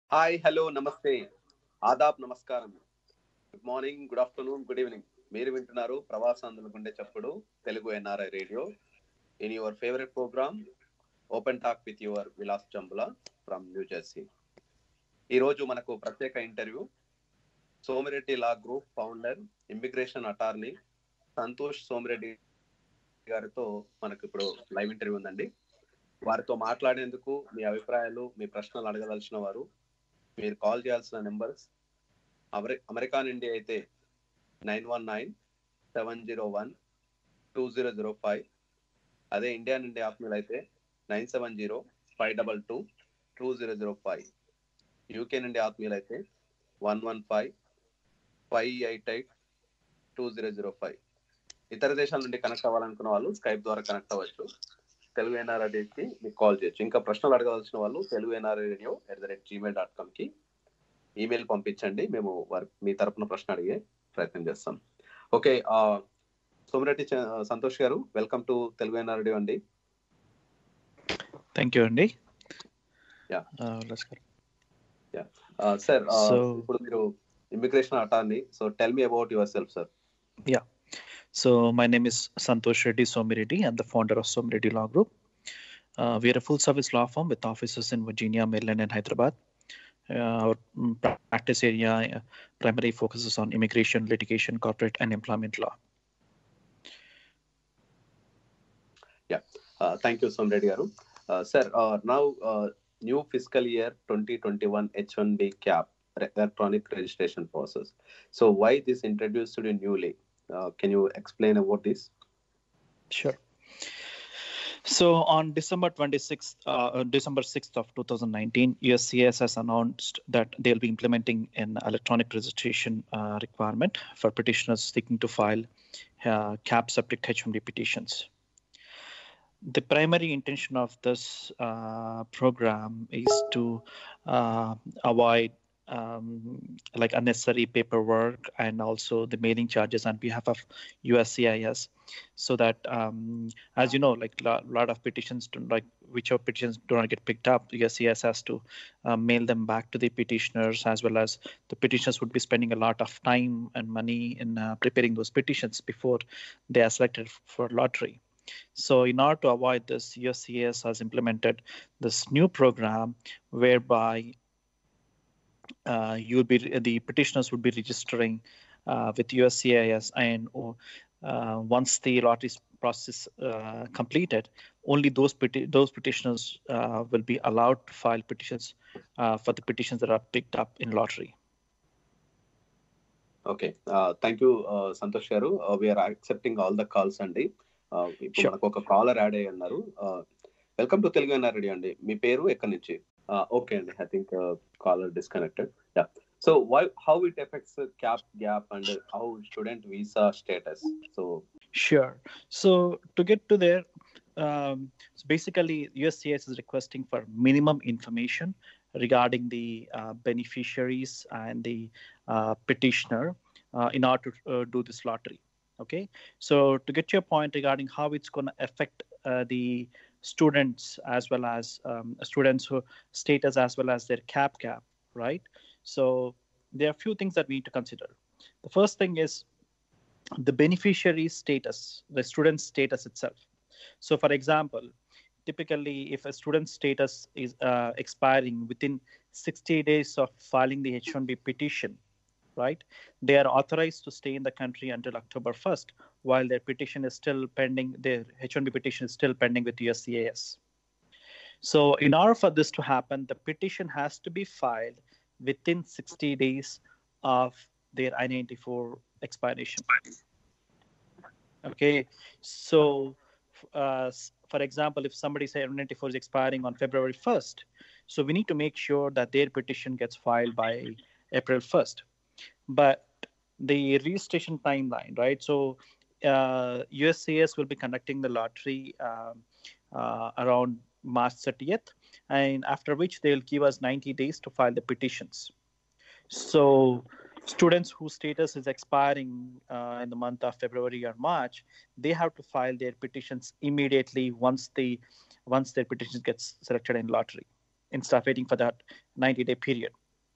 Hi hello నమస్తే ఆదాబ్ నమస్కారం. Good morning, good afternoon, good evening. మీరు వింటున్నారు ప్రవాసాంధ్రుల గుండె చప్పుడు Telugu NRI Radio in your favourite programme open talk with your Vilas Chambula from New Jersey. ఈరోజు మనకు ప్రత్యేక interview Somireddy Law Group founder, immigration attorney Santosh Somireddy గారితో మనకు ఇప్పుడు లైవ్ ఇంటర్వ్యూ ఉందండి. వారితో మాట్లాడేందుకు మీ అభిప్రాయాలు, మీ ప్రశ్నలు అడగదలిచిన వారు మీరు కాల్ చేయాల్సిన నెంబర్స్ అమెరికా నుండి అయితే 919-701-2005, అదే ఇండియా నుండి ఆత్మీయులు అయితే 970-522-2005, యూకే నుండి ఆత్మీయులు అయితే 115-588-2005. ఇతర దేశాల నుండి కనెక్ట్ అవ్వాలనుకున్న వాళ్ళు స్కైప్ ద్వారా కనెక్ట్ అవ్వచ్చు. తెలుగు ఎన్ఆర్ఐకి మీకు కాల్ చేయొచ్చు. ఇంకా ప్రశ్నలు అడగవలసిన వాళ్ళు తెలుగు NRIradio@gmail.com ఈమెయిల్ పంపించండి. మేము మీ తరపున ప్రశ్న అడిగే ప్రయత్నం చేస్తాం. Okay, Somireddy Santosh garu, welcome to Telugu NR radio అండి. థ్యాంక్ యూ అండి. సార్, ఇప్పుడు మీరు immigration attorney, so tell me about yourself, sir. So my name is Santhosh Reddy Somireddy. I'm the founder of Somireddy Law Group. We are a full-service law firm with offices in Virginia, Maryland, and Hyderabad. Our practice area primarily focuses on immigration, litigation, corporate, and employment law. Thank you, Somireddy garu. Sir, now new fiscal year 2021 H1B-CAP electronic registration process. So why this introduced to newly? Can you explain about this? Sure. So on December 6th of 2019, USCIS has announced that they'll be implementing an electronic registration requirement for petitioners seeking to file CAP subject H1B petitions. The primary intention of this program is to avoid like unnecessary paperwork and also the mailing charges on behalf of USCIS, so that as you know, like a lot of petitions, whichever petitions do not get picked up, USCIS has to mail them back to the petitioners, as well as the petitioners would be spending a lot of time and money in preparing those petitions before they are selected for lottery. So in order to avoid this, USCIS has implemented this new program whereby the petitioners would be registering with USCIS, and once the lottery process completed, only those petitioners will be allowed to file petitions for the petitions that are picked up in lottery. Okay, thank you, Santosh garu. We are accepting all the calls andi. ఇప్పుడు మనకు ఒక caller add అయ్యి ఉన్నారు. Welcome to Telugu NR radio అండి. మీ పేరు, ఎక్కడి నుంచి? ఓకే అండి, I think caller disconnected. So how it affects CAP gap and how student visa status? So sure. So to get to there, so basically USCIS is requesting for minimum information regarding the beneficiaries and the petitioner in order to do this lottery. Okay, so to get your point regarding how it's going to affect the students as well as students who status as well as their CAP gap, right? So there are a few things that we need to consider. The first thing is the beneficiary status, the student status itself. So for example, typically if a student status is expiring within 60 days of filing the H1B petition, right, they are authorized to stay in the country until October 1st while their petition is still pending, their H1B petition is still pending with USCIS. So in order for this to happen, the petition has to be filed within 60 days of their I-94 expiration. Okay, so for example, if somebody's I-94 is expiring on February 1st, so we need to make sure that their petition gets filed by April 1st. But the registration timeline, right? So USCIS will be conducting the lottery around March 30th, and after which they will give us 90 days to file the petitions. So students whose status is expiring in the month of February or March, they have to file their petitions immediately once their petition gets selected in lottery. instead of waiting for that 90-day period.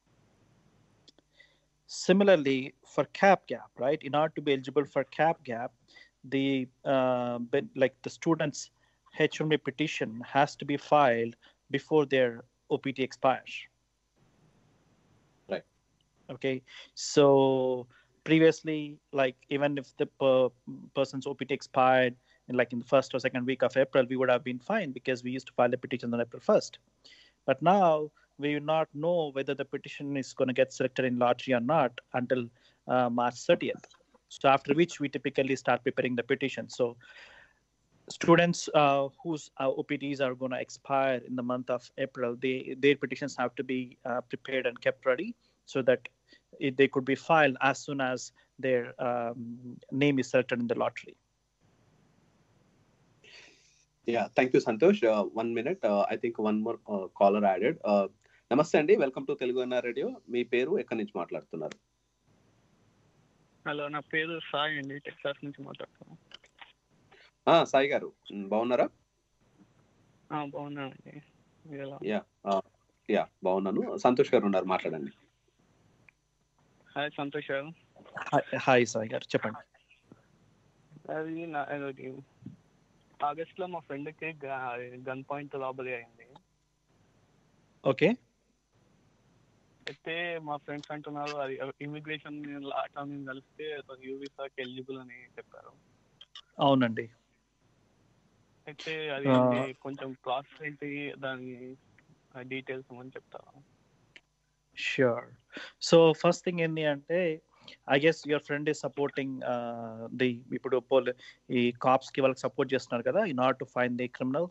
Similarly, for CAP gap, right? In order to be eligible for CAP gap, the the student's H1B petition has to be filed before their OPT expires. Right. Okay. So previously, like even if the person's OPT expired in the first or second week of April, we would have been fine because we used to file the petition on April 1st. But now we will not know whether the petition is going to get selected in lottery or not until March 30th. So after which we typically start preparing the petition. So students whose OPTs are going to expire in the month of April, their petitions have to be prepared and kept ready so that they could be filed as soon as their name is selected in the lottery. Yeah, thank you, Santhosh. 1 minute. I think one more caller added. Namaste Andi, welcome to Telugu NRI Radio. మీ పేరు ఎక్కడి నుంచి మాట్లాడుతున్నారు? Hello, నా పేరు సాయి అండి, Texas నుంచి మాట్లాడుతున్నాను. సాయి గారు బాగున్నారా? బాగున్నానండి. యా బాగున్నాను. సంతోష్ గారు ఉన్నారు, మాట్లాడండి. హాయ్ సంతోష్ గారు. హాయ్ సాయి గారు, చెప్పండి. అది ఆగస్ట్ లో మా ఫ్రెండ్ కి గన్ పాయింట్ రాబరీ అయింది. ఓకే. అయితే మా ఫ్రెండ్స్ అంటున్నారు అది ఇమిగ్రేషన్ అటర్నీ కలిస్తే యూ వీసాకి ఎలిజిబుల్ అని చెప్పారు. అవునండి. అయితే అది కొంచెం ప్రాసెస్ ఏంటి, దాని డీటెయిల్స్ అని చెప్తారా? Sure. So first thing ఏంటి అంటే, I guess your friend is supporting ఇప్పుడు ఈ కాప్స్ కి వాళ్ళకి సపోర్ట్ చేస్తున్నారు కదా in order to find the criminal.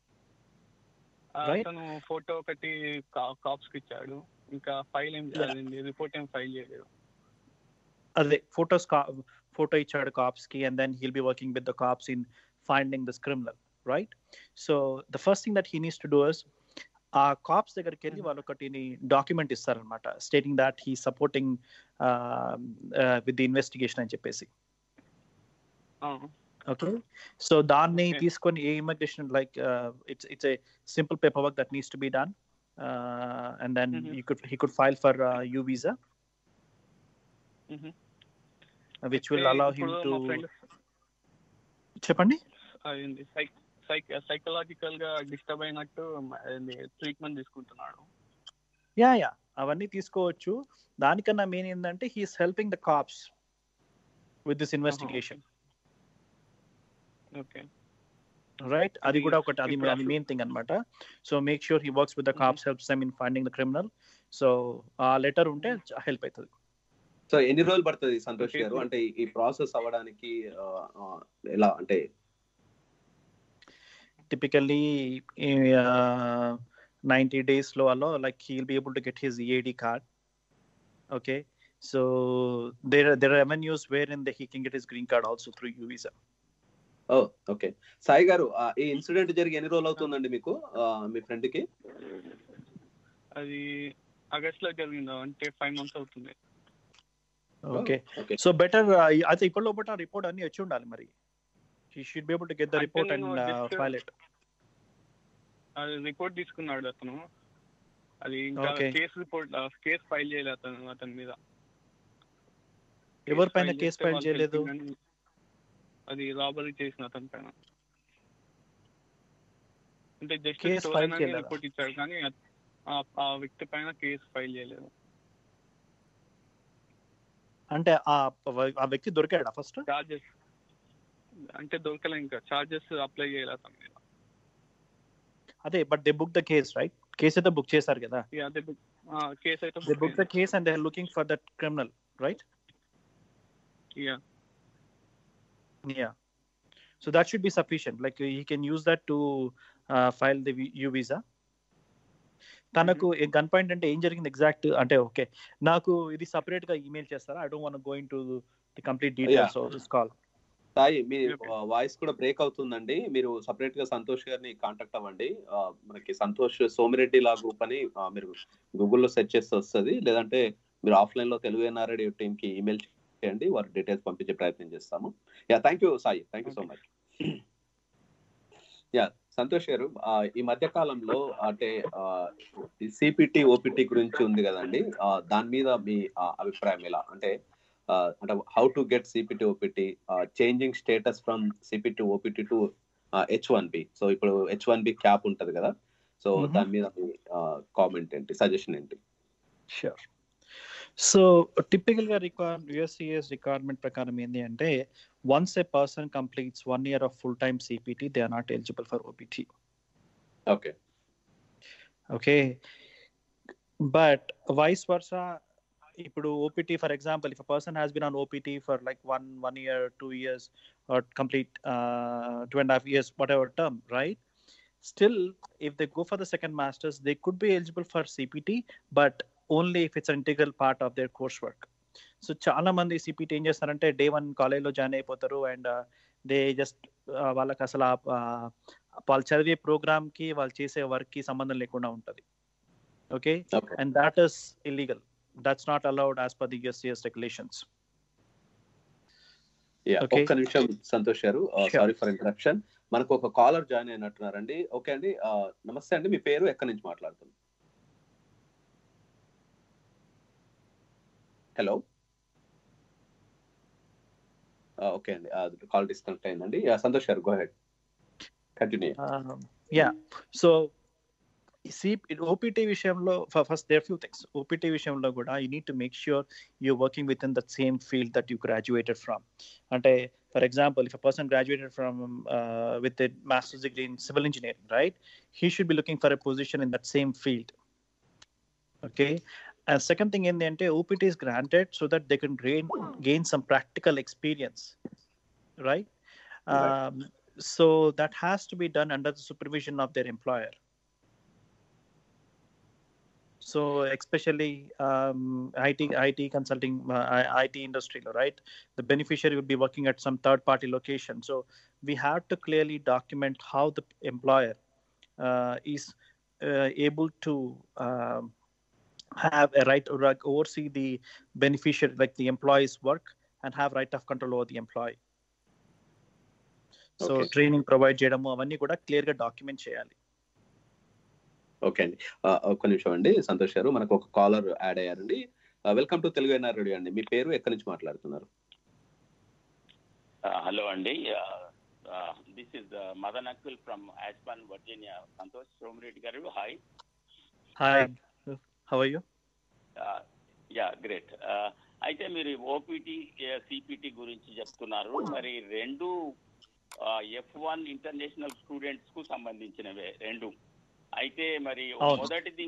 తను ఫోటో ఒకటి కాప్స్ కి ఇచ్చాడు, ఇంకా ఫైల్ ఏం చేయాలండి, రిపోర్ట్ ఏం ఫైల్ చేయలేదు. అదే ఫోటో ఇచ్చాడు కాప్స్ కి, and then he'll be working with the cops in finding this criminal, right? So the first thing that he needs to do is ఆ కాప్స్ దగ్గరికి వెళ్ళి వాళ్ళు ఒకటి డాక్యుమెంట్ ఇస్తారనమాట, stating that he supporting with the investigation అని చెప్పేసి. Okay. So దాన్ని తీసుకొని a immigration it's a simple paperwork that needs to be done, and then he could file for U visa, which will allow him to. చెప్పండి. Psychological గా disturb అయినట్టు treatment తీసుకుంటున్నాడు. Yeah అవన్నీ తీసుకోవచ్చు. దానికన్నా main ఏంటంటే he is helping the cops with this investigation. Okay, right. అది కూడా ఒకటి, అది మెయిన్ థింగ్ అన్నమాట. So make sure he works with the cops, helps them in finding the criminal. So ఆ లెటర్ ఉంటే హెల్ప్ అవుతుంది. సో ఎన్ని రోజులు పడుతుంది సంతోష్ గారు, అంటే ఈ ప్రాసెస్ అవ్వడానికి? ఎలా అంటే typically 90 days లో he'll be able to get his EAD card. Okay, so there are avenues wherein he can get his green card also through U visa. ఓకే. సాయి గారు, ఈ ఇన్సిడెంట్ జరిగి ఎన్ని రోజులు అవుతుందండి మీకు, మీ ఫ్రెండ్ కి? అది ఆగస్ట్ లో జరిగింది, అంటే 5 months అవుతుంది. ఓకే. సో బెటర్ అయితే ఇప్పుడు లోపల రిపోర్ట్ అన్ని వచ్చి ఉండాలి మరి. He should be able to get the report and file it. అది రిపోర్ట్ తీసుకున్నాడు అతను, అది ఇంకా కేస్ ఫైల్ చేయలేదు అతని మీద. ఎవరి పైన కేసు ఫైల్ చేయలేదు? అది రాబరీ చేసిన అతని పైన. అంటే జస్ట్ రిపోర్ట్ ఇచ్చాడు కానీ ఆ వ్యక్తి పైన కేసు ఫైల్ చేయలేదు. అంటే ఆ వ్యక్తి దొరికాడా ఫస్ట్? చార్జెస్ అంటే దొరకలే, ఇంకా చార్జెస్ అప్లై చేయాలి అతని మీద. అదే, but they book the case, right? Case అయితే బుక్ చేశారు కదా. కేస్ అయితే they book the case and they are looking for that criminal, right? Yeah. So that should be sufficient. He can use that to file the U visa. తనకు gun point అంటే ఏం జరిగింది exact అంటే? Okay, నాకు ఇది separate గా email చేస్తారా? I don't want go into the complete details of this call. Sai, మీ వాయిస్ కూడా బ్రేక్ అవుతుందండి. మీరు సపరేట్ గా సంతోష్ గారిని కాంటాక్ట్ అవ్వండి. మనకి సంతోష్ సోమిరెడ్డి లా గ్రూప్ అని మీరు గూగుల్లో సెర్చ్ చేస్తే వస్తుంది. లేదంటే మీరు ఆఫ్లైన్ లో తెలుగు ఎన్ఆర్ఐ టీమ్ కి ఈమెయిల్ చేయండి, వారి డీటెయిల్స్ పంపించే ప్రయత్నం చేస్తాము. Thank you Sai, thank you so much. Santosh garu, ఈ మధ్య కాలంలో అంటే సిపిటి ఓపిటి గురించి ఉంది కదండి, దాని మీద మీ అభిప్రాయం ఎలా? అంటే how to get CPT OPT, changing status from CPT OPT to H1B. So ఇప్పుడు H1B-CAP ఉంటది కదా, సో దాని మీద మీ కామెంట్ ఏంటి, సజెషన్ ఏంటి? షూర్. సో టిపికల్ గా USCIS రిక్వైర్మెంట్ ప్రకారం ఏంటి అంటే, once a person completes 1 year of full time CPT, they are not eligible for OPT. Okay, but vice versa. ఇప్పుడు OPT, for example, if a person has been on OPT for like one year, 2 years, or complete 2.5 years, whatever term, right? Still, if they go for the second masters, they could be eligible for CPT, but only if it's an integral part of their coursework. So చాలా మంది CPT ఏం చేస్తారంటే, day 1 కాలేజ్లో join అయిపోతారు, and they just వాళ్ళకి అసలు వాళ్ళు చదివే ప్రోగ్రామ్కి వాళ్ళు చేసే వర్క్కి సంబంధం లేకుండా ఉంటుంది. Okay, and that is illegal. That's not allowed as per the USCIS regulations. ఒక్క నిమిషం సంతోష్ గారు, సారీ ఫర్ ఇంటరప్షన్. మనకు ఒక కాలర్ జాయిన్ అయినట్టున్నారండి. ఓకే అండి, నమస్తే అండి, మీ పేరు, ఎక్కడి నుంచి మాట్లాడుతున్నారు? హలో, ఓకే అండి, కాల్ డిస్కనెక్ట్ అయిందండి. Santosh garu, go ahead, continue. So OPT విషయంలో first there are few things. OPT విషయంలో కూడా you need to make sure you're working within the same field that you graduated from. అంటే for example, if a person graduated from with a master's degree in civil engineering, right, he should be looking for a position in that same field. Okay, and second thing ఏంటంటే, OPT is granted so that they can gain some practical experience, right? So that has to be done under the supervision of their employer. So especially IT consulting, IT industry, right? The beneficiary will be working at some third party location. So we have to clearly document how the employer is able to have a right to oversee the beneficiary, like the employee's work, and have right of control over the employee. So training provide చేయడము అవన్నీ కూడా clear గా document చేయాలి. Okay అండి, ఒక్క నిమిషం అండి సంతోష్ గారు, మనకు ఒక కాలర్ యాడ్ అయ్యారండి. Welcome to Telugu NRI Radio అండి, మీ పేరు, ఎక్కడి నుంచి మాట్లాడుతున్నారు? హలో అండి, this is Madan Akvil from Ashburn, Virginia. Santosh Somireddy garu, hi. Hi, how are you? Yeah, great. అయితే మీరు OPT CPT గురించి చెప్తున్నారు. మరి రెండు F1 ఇంటర్నేషనల్ స్టూడెంట్స్ కు సంబంధించినవే రెండు. అయితే మరి మొదటిది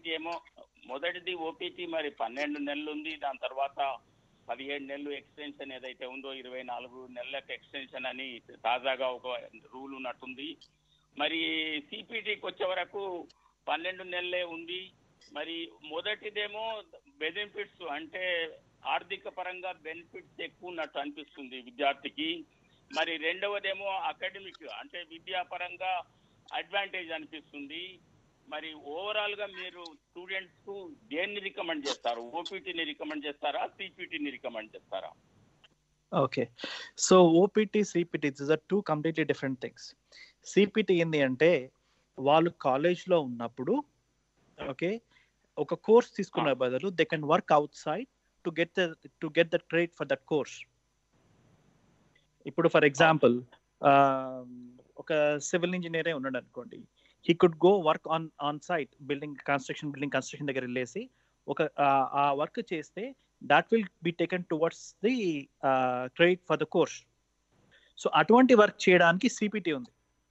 OPT మరి 12 నెలలు ఉంది. దాని తర్వాత 17 నెలలు ఎక్స్టెన్షన్ ఏదైతే ఉందో 24 నెలలకు ఎక్స్టెన్షన్ అని తాజాగా ఒక రూల్ ఉన్నట్టుంది. మరి CPTకి వచ్చే వరకు 12 నెలలే ఉంది. మరి మొదటిదేమో బెనిఫిట్స్, అంటే ఆర్థిక పరంగా బెనిఫిట్స్ ఎక్కువ ఉన్నట్టు అనిపిస్తుంది విద్యార్థికి. మరి రెండవదేమో అకాడమిక్, అంటే విద్యాపరంగా అడ్వాంటేజ్ అనిపిస్తుంది. మరి ఓవరాల్ గా మీరు స్టూడెంట్స్ కు దేన్ని రికమెండ్ చేస్తారు? OPTని రికమెండ్ చేస్తారా, CPTని రికమెండ్ చేస్తారా? Okay, so OPT CPT these are two completely different things. CPT ఏంది అంటే, వాళ్ళు కాలేజ్లో ఉన్నప్పుడు ఓకే ఒక కోర్స్ తీసుకునే బదులు they can work outside to get the credit for that course. ఇప్పుడు ఫర్ ఎగ్జాంపుల్ ఒక సివిల్ ఇంజనీరే ఉన్నాడు అనుకోండి, he could go work on site building construction దగ్గర వెళ్ళేసి ఆ వర్క్ చేస్తే that will be taken towards the credit for the course. So అటువంటి వర్క్ చేయడానికి CPT ఉంది.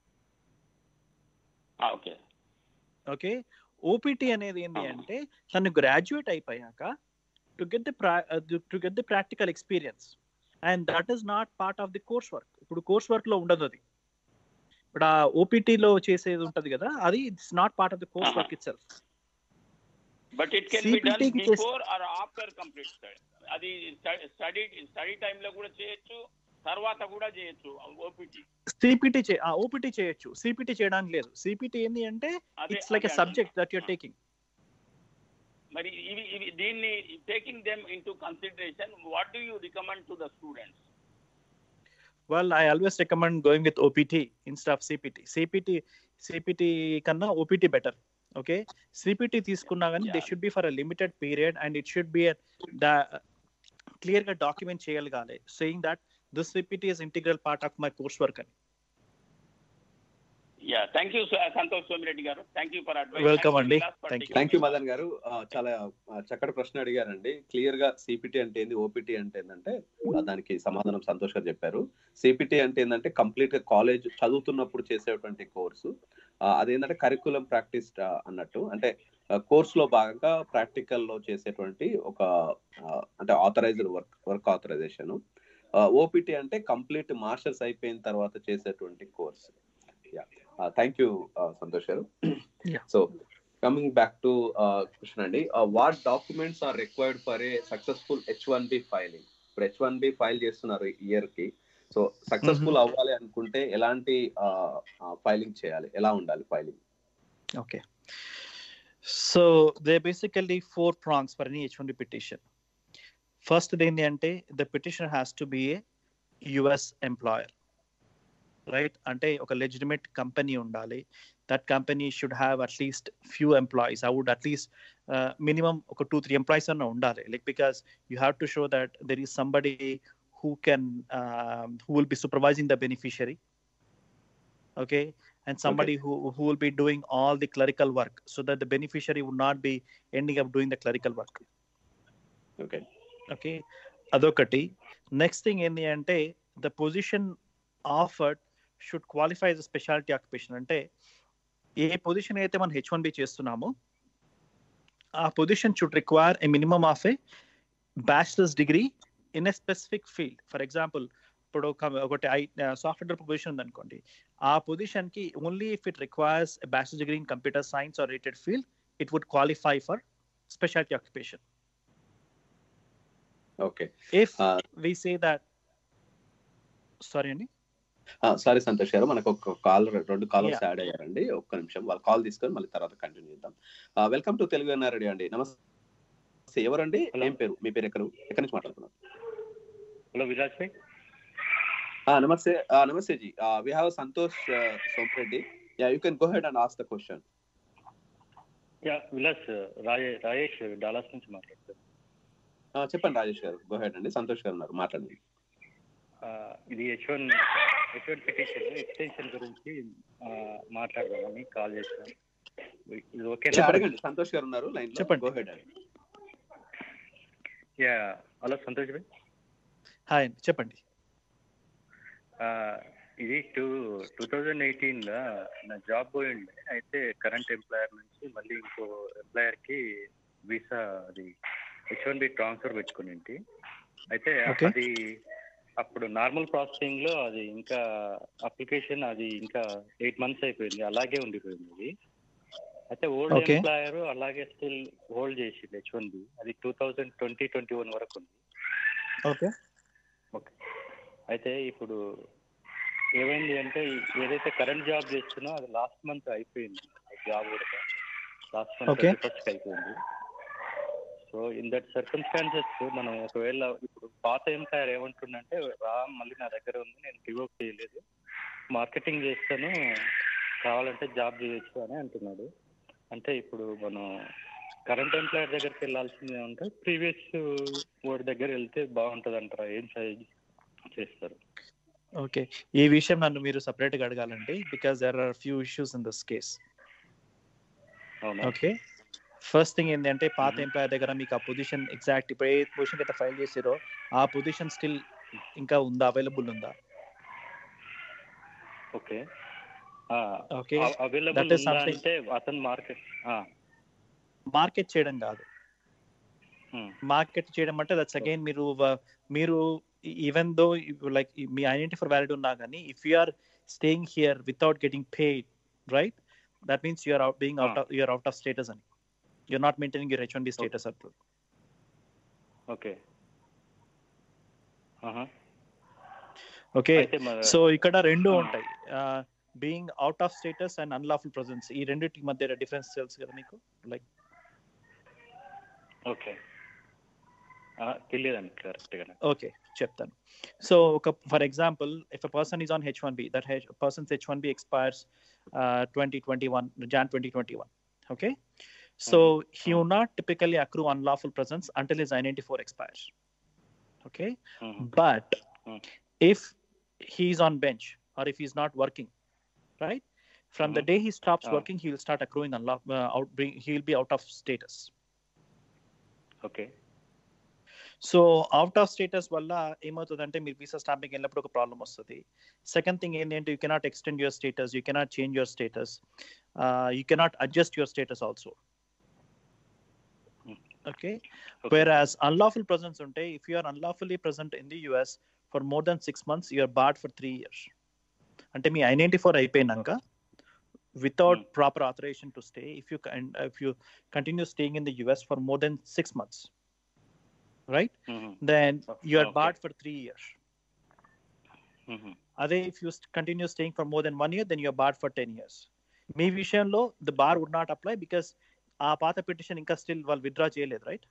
ఓకే, OPT అనేది ఏంటి అంటే, తను గ్రాడ్యుయేట్ అయిపోయాక to get the practical experience, and that is not part of the coursework. ఇప్పుడు కోర్స్ వర్క్ లో ఉండదు అది. ఇప్పుడు ఆ OPTలో చేసేది ఉంటది కదా, అది it's not part of the coursework itself. But it can be done before or after complete study. అది స్టడీ టైం లో కూడా చేయొచ్చు, తర్వాత కూడా చేయొచ్చు. OPT చేయొచ్చు, CPT చేయడానికి లేదు. CPT ఏంది అంటే it's like a subject that you are taking. మరి ఇవి దీన్ని taking them into consideration, what do you recommend to the students? Well, I always recommend going with OPT instead of CPT. CPT కన్నా OPT better. Okay, CPT తీసుకున్నా కానీ they should be for a limited period and it should be clear గా document చేయగలగాలి, saying that this CPT is integral part of my coursework అని. Thank you Santosh Somireddy garu. Thank you for advice. Welcome అండి. Thank you Madan garu. చాలా చక్కటి ప్రశ్న అడిగారండి. Clear గా CPT అంటే ఏంది, ఓపీటీ అంటే ఏంటంటే దానికి సమాధానం సంతోష్ గారు చెప్పారు. సిపిటి అంటే ఏంటంటే కంప్లీట్ గా కాలేజ్ చదువుతున్నప్పుడు చేసేటువంటి కోర్సు. అదేంటంటే కరికులం ప్రాక్టీస్ అన్నట్టు, అంటే కోర్స్ లో భాగంగా ప్రాక్టికల్ లో చేసేటువంటి ఒక అంటే ఆథరైజ్డ్ వర్క్ ఆథరైజేషన్. ఓపీటీ అంటే కంప్లీట్ మాస్టర్స్ అయిపోయిన తర్వాత చేసేటువంటి course. Thank you Santosh garu. So coming back to question అండి, what documents are required for a successful H1B filing? ఇప్పుడు H1B ఫైల్ చేస్తున్నారు ఇయర్ కి. సో సక్సెస్ఫుల్ అవ్వాలి అనుకుంటే ఎలాంటి ఫైలింగ్ చేయాలి, ఎలా ఉండాలి filing? Okay, so they basically 4 prongs for any H1B petition. First ఏంటి అంటే the petitioner has to be a US employer, right? అంటే ఒక లెజిటిమేట్ కంపెనీ ఉండాలి. That company should have at least few employees. I would at least minimum ఒక 2-3 employees అన్న ఉండాలి. Like because you have to show that there is somebody who will be supervising the beneficiary, okay, and somebody who will be doing all the clerical work, so that the beneficiary would not be ending up doing the clerical work. Okay, adokati. Next thing ఏంటి అంటే the position offered should qualify as a specialty occupation. అంటే ఏ position అయితే మనం H1B చేస్తున్నామో ఆ position should require a minimum of a bachelor's degree in a specific field. For example, ఇప్పుడు ఒకటి software developer position ఉందనుకోండి, ఆ పొజిషన్ కి only if it requires a bachelor degree in computer science or related field, it would qualify for speciality occupation. Okay, if we say that sorry అండి, sorry Santosh garu, మనకు ఒక call, 2 callers add అయ్యారండి. ఒక్క నిమిషం, వాళ్ళ కాల్ తీసుకొని మళ్ళీ తర్వాత కంటిన్యూ చేద్దాం. Welcome to Telugu NRI Radio అండి. నమస్తే, ఎవరండి? ఏం పేరు? మీ పేరు? ఎక్కడి నుంచి మాట్లాడుతున్నారు? హలో, విలాస్ భాయ్. నమస్తే, నమస్తే జీ. We have Santosh Somireddy. You can go ahead and ask the question. Vilas, Rajesh Dallas నుంచి మాట్లాడుతున్నారు. చెప్పండి రాజేష్ గారు, గో హెడ్ అండి. సంతోష్ గారు ఉన్నారు, మాట్లాడండి. ఇది H1 పిటిషన్ ఎక్స్టెన్షన్ గురించి మాట్లాడదామని కాల్ చేశాను. ఇది ఓకే? అడగండి, సంతోష్ గారు ఉన్నారు లైన్ లో. చెప్పండి, గో హెడ్ అండి. హలో సంతోష్ భాయ్. హాయ్, చెప్పండి. ఇది 2018లో నా జాబ్ పోయింది. అయితే కరెంట్ ఎంప్లాయర్ నుంచి మళ్ళీ ఇంకో ఎంప్లాయర్ కి వీసా అది H1B ట్రాన్స్ఫర్ పెట్టుకుని. అయితే అది అప్పుడు నార్మల్ ప్రాసెసింగ్ లో అది ఇంకా అప్లికేషన్ అది ఇంకా 8 months అయిపోయింది, అలాగే ఉండిపోయింది అది. అయితే ఓల్డ్ ఎంప్లాయర్ అలాగే స్టిల్ హోల్డ్ చేసింది H1B. అది 2020-21 వరకు ఉంది. ఓకే, అయితే ఇప్పుడు ఏమైంది అంటే, ఏదైతే కరెంట్ జాబ్ చేస్తున్నా అది లాస్ట్ మంత్ అయిపోయింది. జాబ్ కూడా లాస్ట్ మంత్ 31st అయిపోయింది. సో ఇన్ దట్ సర్కమ్స్టాన్సెస్ మనం ఒకవేళ ఇప్పుడు పాత ఎంప్లాయర్ ఏమంటుండంటే, మళ్ళీ నా దగ్గర ఉంది, నేను రివోక్ చేయలేదు, మార్కెటింగ్ చేస్తాను, కావాలంటే జాబ్ చేయొచ్చు అని అంటున్నాడు. అంటే ఇప్పుడు మనం కరెంట్ ఎంప్లాయర్ దగ్గరికి వెళ్ళాల్సిందే ఉంటే ప్రీవియస్ వాడి దగ్గర వెళ్తే బాగుంటుంది అంటారా? ఏం చేస్తారు? ఓకే, ఈ విషయం నన్ను మీరు సపరేట్ గా అడగాలండి, because there are few issues in this case. Okay, first thing ఏంటంటే, పాత ఎంప్లాయర్ దగ్గర మీకు ఆ పొజిషన్ ఎగ్జాక్ట్ ఇప్పుడు ఏ పొజిషన్ అయితే ఫైల్ చేసారో ఆ పొజిషన్ స్టిల్ ఇంకా ఉందా, అవైలబుల్ ఉందా? Okay, that is something. అతను మార్కెట్ చేయడం కాదు, మార్కెట్ చేయడం అంటే దట్స్ అగైన్ మీరు ఈవెన్ దో లైక్ మీ ఐడెంటిటీ ఫర్ వ్యాలిడ్ ఉన్నా కానీ, if you are staying here without getting paid, right, that means you are out of status అని. You're not maintaining your H1B status at all. Okay. Okay. So ikkada rendu untai, being out of status and unlawful presence. Ee renditi madhya difference tells kada meeku, like. Okay. తెలియదండి కరెక్ట్గా. Okay, చెప్తాను. So for example, if a person is on H1B, that person's H1B expires 2021 Jan 2021. Okay, so he will not typically accrue unlawful presence until his I-94 expires. Okay, but if he is on bench or if he is not working, right, from the day he stops working, he will start accruing he will be out of status. Okay. So out of status వల్ల ఏమవుతుందంటే మీరు visa stamping వెళ్ళినప్పుడు ఒక problem వస్తుంది. Second thing ఏంటంటే you cannot extend your status, you cannot change your status, you cannot adjust your status also. Okay, whereas unlawful presence ఉంటే, if you are unlawfully present in the US for more than 6 months, you are barred for 3 years. అంటే మీ I-94 అయిపోయినాక without proper authorization to stay, if you continue staying in the US for more than 6 months, right, then you are barred for 3 years. Ade if you continue staying for more than 1 year, then you are barred for 10 years. మీ విషయంలో the bar would not apply because ఆ పాత petition ఇంకా still వాళ్ళు withdraw చేయలేదు, right?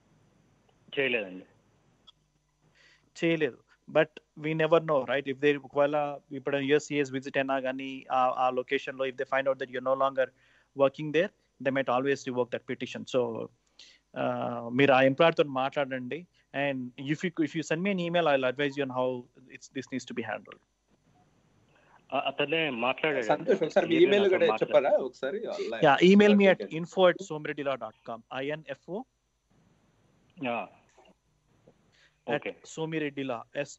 చేయలేదు. But we never know, right? If they ఒకవేళ ఇప్పుడు USCIS visit అయినా కానీ ఆ లొకేషన్లో if they find out that you no longer working there, they might always revoke that petition. So మీరు ఆ ఎంప్లాయర్తో మాట్లాడండి, and if you send me an email, I will advise you on how this needs to be handled. అతనే మాట్లాడాడు. సంతోష్, ఒకసారి మీ email కూడా చెప్పారా ఒకసారి? Yeah, email me at info@somireddy.com. info at somireddyla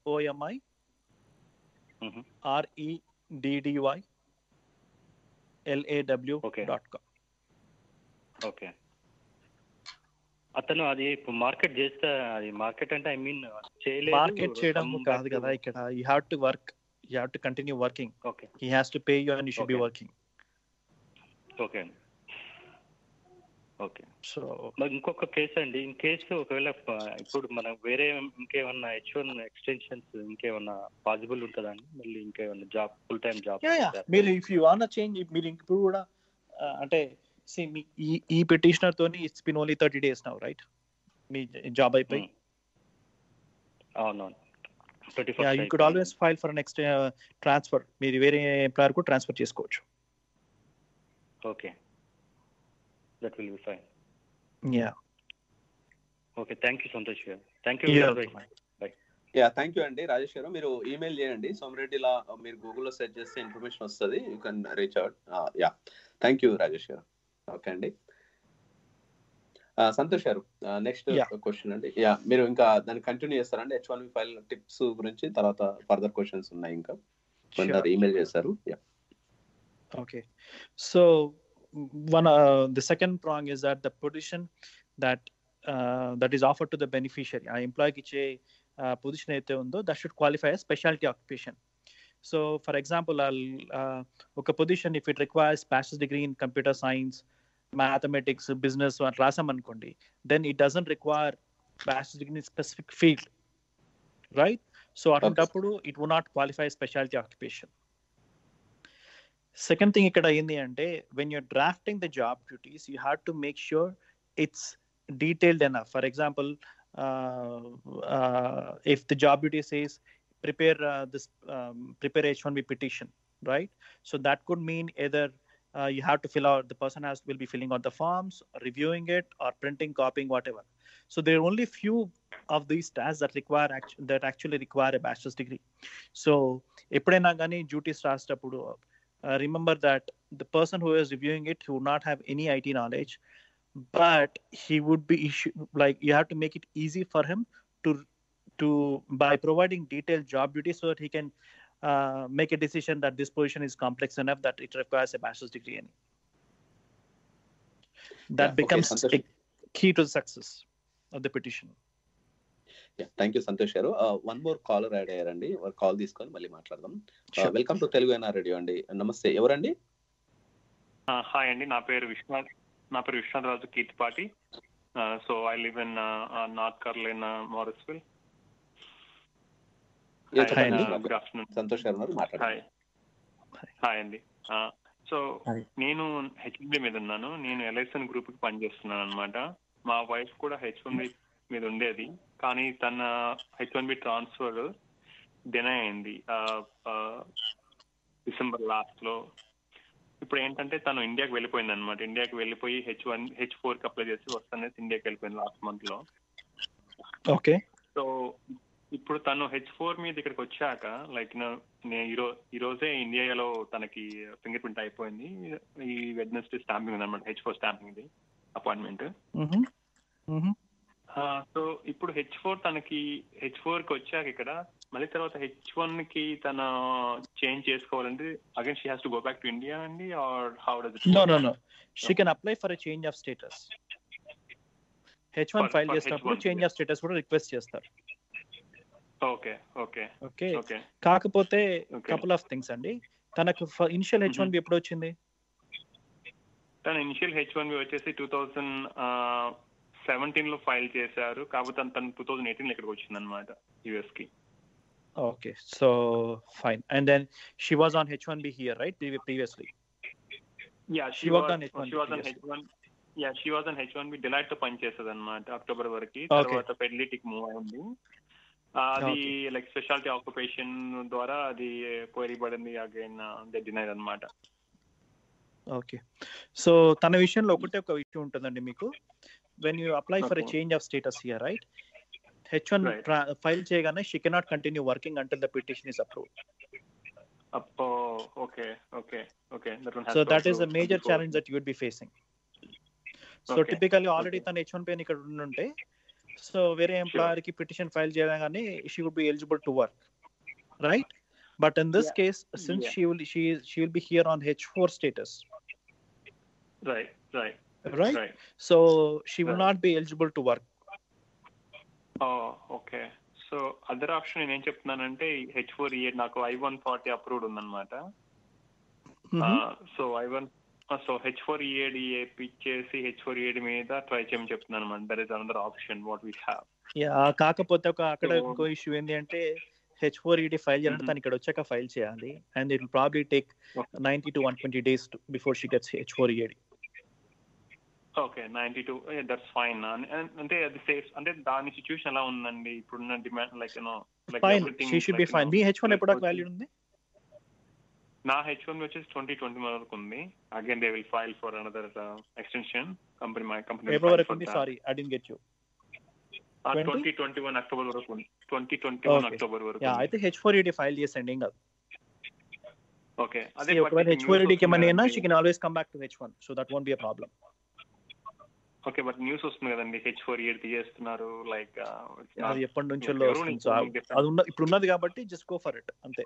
SOMIREDDYLAW.com. Okay. అతను అది మార్కెట్ చేస్తే, అది మార్కెట్ అంటే ఐ మీన్ చేయలేదు, మార్కెట్ చేయడం కాదు కదా ఇక్కడ. You have to work, you have to continue working. Okay. He has to pay you and you should be working. Okay. Okay. So మరి ఇంకొక కేసు అండి, ఇన్ కేసు ఒకవేళ ఇప్పుడు మనం వేరే ఇంకేమన్నా H1 ఎక్స్టెన్షన్స్ ఇంకేమన్నా పాసిబుల్ ఉంటుందా అండి? మళ్ళీ ఇంకేమన్నా జాబ్, ఫుల్ టైం జాబ్ మీరు if you want to change, మీరు ఇప్పుడు కూడా అంటే మీ ఈ పిటిషనర్ తోని it's been only 30 days now, right? మీ జాబ్ అయిపోయి. అవునవును. Yeah, you could always file for an extra transfer. మీరు వేరే ఎంప్లాయర్ కు ట్రాన్స్ఫర్ చేసుకోవచ్చు. Okay, that will be fine. Yeah. Okay, thank you Santhosh garu. Thank you. Bye. Yeah, thank you అండి. రాజేష్ గారు, మీరు ఈమెయిల్ చేయండి, సోమిరెడ్డిలా మీరు గూగుల్లో సెర్చ్ చేస్తే ఇన్ఫర్మేషన్ వస్తుంది, you can reach out. Yeah, thank you Rajesh garu. Okay అండి. సంతోష్ గారు, నెక్స్ట్ క్వశ్చన్ అండి. యా, మీరు ఇంకా దాన్ని కంటిన్యూ చేస్తారండి? H1B ఫైల్ టిప్స్ గురించి తర్వాత ఫర్దర్ క్వశ్చన్స్ ఉన్నాయి, ఇంకా కొందరు ఈమెయిల్ చేశారు. Yeah, okay. So the second prong is that the position that is offered to the beneficiary, ఆ ఎంప్లాయీకి ఇచ్చే పొజిషన్ అయితే ఉందో, that should qualify as specialty occupation. So for example, ఒక పొజిషన్ if it requires bachelor's degree in computer science, mathematics, business అని రాసామనుకోండి, then it doesn't require bachelor's degree in specific field, right? So అటువంటప్పుడు it would not qualify as specialty occupation. Second thing ఇక్కడ ఏంది అంటే, when you're drafting the job duties, you have to make sure it's detailed enough. For example, if the job duty says prepare H1B petition, right? So that could mean either you have to fill out, the person will be filling out the forms, reviewing it, or printing, copying, whatever. So there are only few of these tasks that actually require a bachelor's degree. So ఎప్పుడైనా కానీ duties రాసేటప్పుడు remember that the person who is reviewing it, he would not have any IT knowledge, but he would be you have to make it easy for him to by providing detailed job duties, so that he can make a decision that this position is complex enough that it requires a bachelor's degree. That becomes a key to the success of the petition. Thank you Santosh garu. One more caller add అయ్యారండి, వారు call తీసుకొని మళ్ళీ మాట్లాడదాం. Welcome to Telugu NR radio అండి. నమస్తే, ఎవరండి? Hi అండి, నా పేరు Vishwanath Raju Keerthipati. So I live in North Carolina, Morrisville. Good afternoon. Santosh garu ఉన్నారు, మాట్లాడండి. హాయ్ అండి. సో నేను H1B మీద ఉన్నాను. నేను LIC గ్రూప్ కి పనిచేస్తున్నాను అనమాట. మా వైఫ్ కూడా H1B మీద ఉండేది, కానీ తన H1B ట్రాన్స్ఫర్ డినై అయింది డిసెంబర్ లాస్ట్ లో. ఇప్పుడు ఏంటంటే తను ఇండియాకి వెళ్ళిపోయింది అనమాట. ఇండియాకి వెళ్ళిపోయి H4కి అప్లై చేసి వస్తానేసి ఇండియాకి వెళ్ళిపోయింది లాస్ట్ మంత్ లో. ఓకే. సో ఇప్పుడు తను H4 మీద ఇక్కడికి వచ్చాక లైక్ ఈ రోజే ఇండియాలో తనకి ఫింగర్ ప్రింట్ అయిపోయింది. ఈ వెడ్నెస్డే స్టాంపింగ్ ఉంది అనమాట, H4 స్టాంపింగ్ ఇది అపాయింట్మెంట్. సో ఇప్పుడు H4కి వచ్చాక ఇక్కడ మళ్ళీ తర్వాత H1కి తన చేంజ్ చేసుకోవాలంటే again she has to go back to India అండి, or how does it? No she can apply for a change of status. H1 file చేసినప్పుడు చేంజ్ ఆఫ్ స్టేటస్ కూడా రిక్వెస్ట్ చేస్తారు. Okay okay okay. కాకపోతే couple of things అండి. తనకు initial H1B ఎప్పుడు వచ్చింది? తన ఇనిషియల్ H1B వచ్చేసి 2017 లో ఫైల్ చేశారు, కాకపోతే తను 2018 లో ఇక్కడికి వచ్చింది అనమాట యుఎస్ కి. Okay, so fine. And then she was on H1B here, right? Previously. Yeah, she worked on H1B. She was on H1B. Deloitte తో పనిచేసేది అనమాట అక్టోబర్ వరకు. తర్వాత ఫెడలిటీకి మూవ్ అయింది. అది లైక్ స్పెషాలిటీ ఆక్యుపేషన్ ద్వారా అది కోరిబడింది, అగైన్ దే డినైడ్ అనమాట. ఓకే. సో తన విషయంలో ఒక విషయం ఉంటుందండి మీకు. When you apply for a change of status here, right? H1 file చేయగానే she cannot continue working until the petition is approved. Okay. So that is a major challenge that you would be facing. So typically already తన H1 పైన ఇక్కడ ఉంటే, so వేరే employer కి petition file చేయగానే she would be eligible to work, right? But in this case, since she will be here on H4 status, right. So she will not be eligible to work. Okay. So other option నేను ఏం చెప్తున్నానంటే H4EAD నాకు I-140 approved ఉందన్నమాట. So H4EAD ఇచ్చేసి H4EAD మీద try చేయమని చెప్తున్నాను అనమాట. That is another option what we have. కాకపోతే అక్కడ ఇంకో ఇష్యూ ఏంటి అంటే H4EAD ఫైల్ చేయాలంటే తను ఇక్కడ వచ్చాక ఫైల్ చేయాలి, and it will probably take 90 to 120 days before she gets H4EAD. Okay, 92 that's fine. అంటే అది సేఫ్ అంటే దాని సిచ్యువేషన్ ఎలా ఉందండి ఇప్పుడున్న demand? Like fine, she should be fine. మీ H1 ఎప్పుడు వాల్యూడ్ ఉంది? నా H1 వచ్చేసి 2020 వరకు ఉంది. Again they will file for another extension. My company ఎప్పుడు వరకు ఉంది? Sorry, I didn't get you. 2021 October వరకు ఉంది. 2021 అక్టోబర్ వరకు. అయితే H4EAD ఫైల్ చేయండి, ఏం కాదు. ఓకే. అదే ఒకవేళ H4EAD కి ఏమైనా she can always come back to H1, so that won't be a problem. Okay, but news వస్తుంది కదండి H4EAD తీయేస్తున్నారు, లైక్ అది ఎప్పటి నుంచో అది ఇప్పుడు ఉన్నది కాబట్టి జస్ట్ గో ఫర్ ఇట్, అంతే.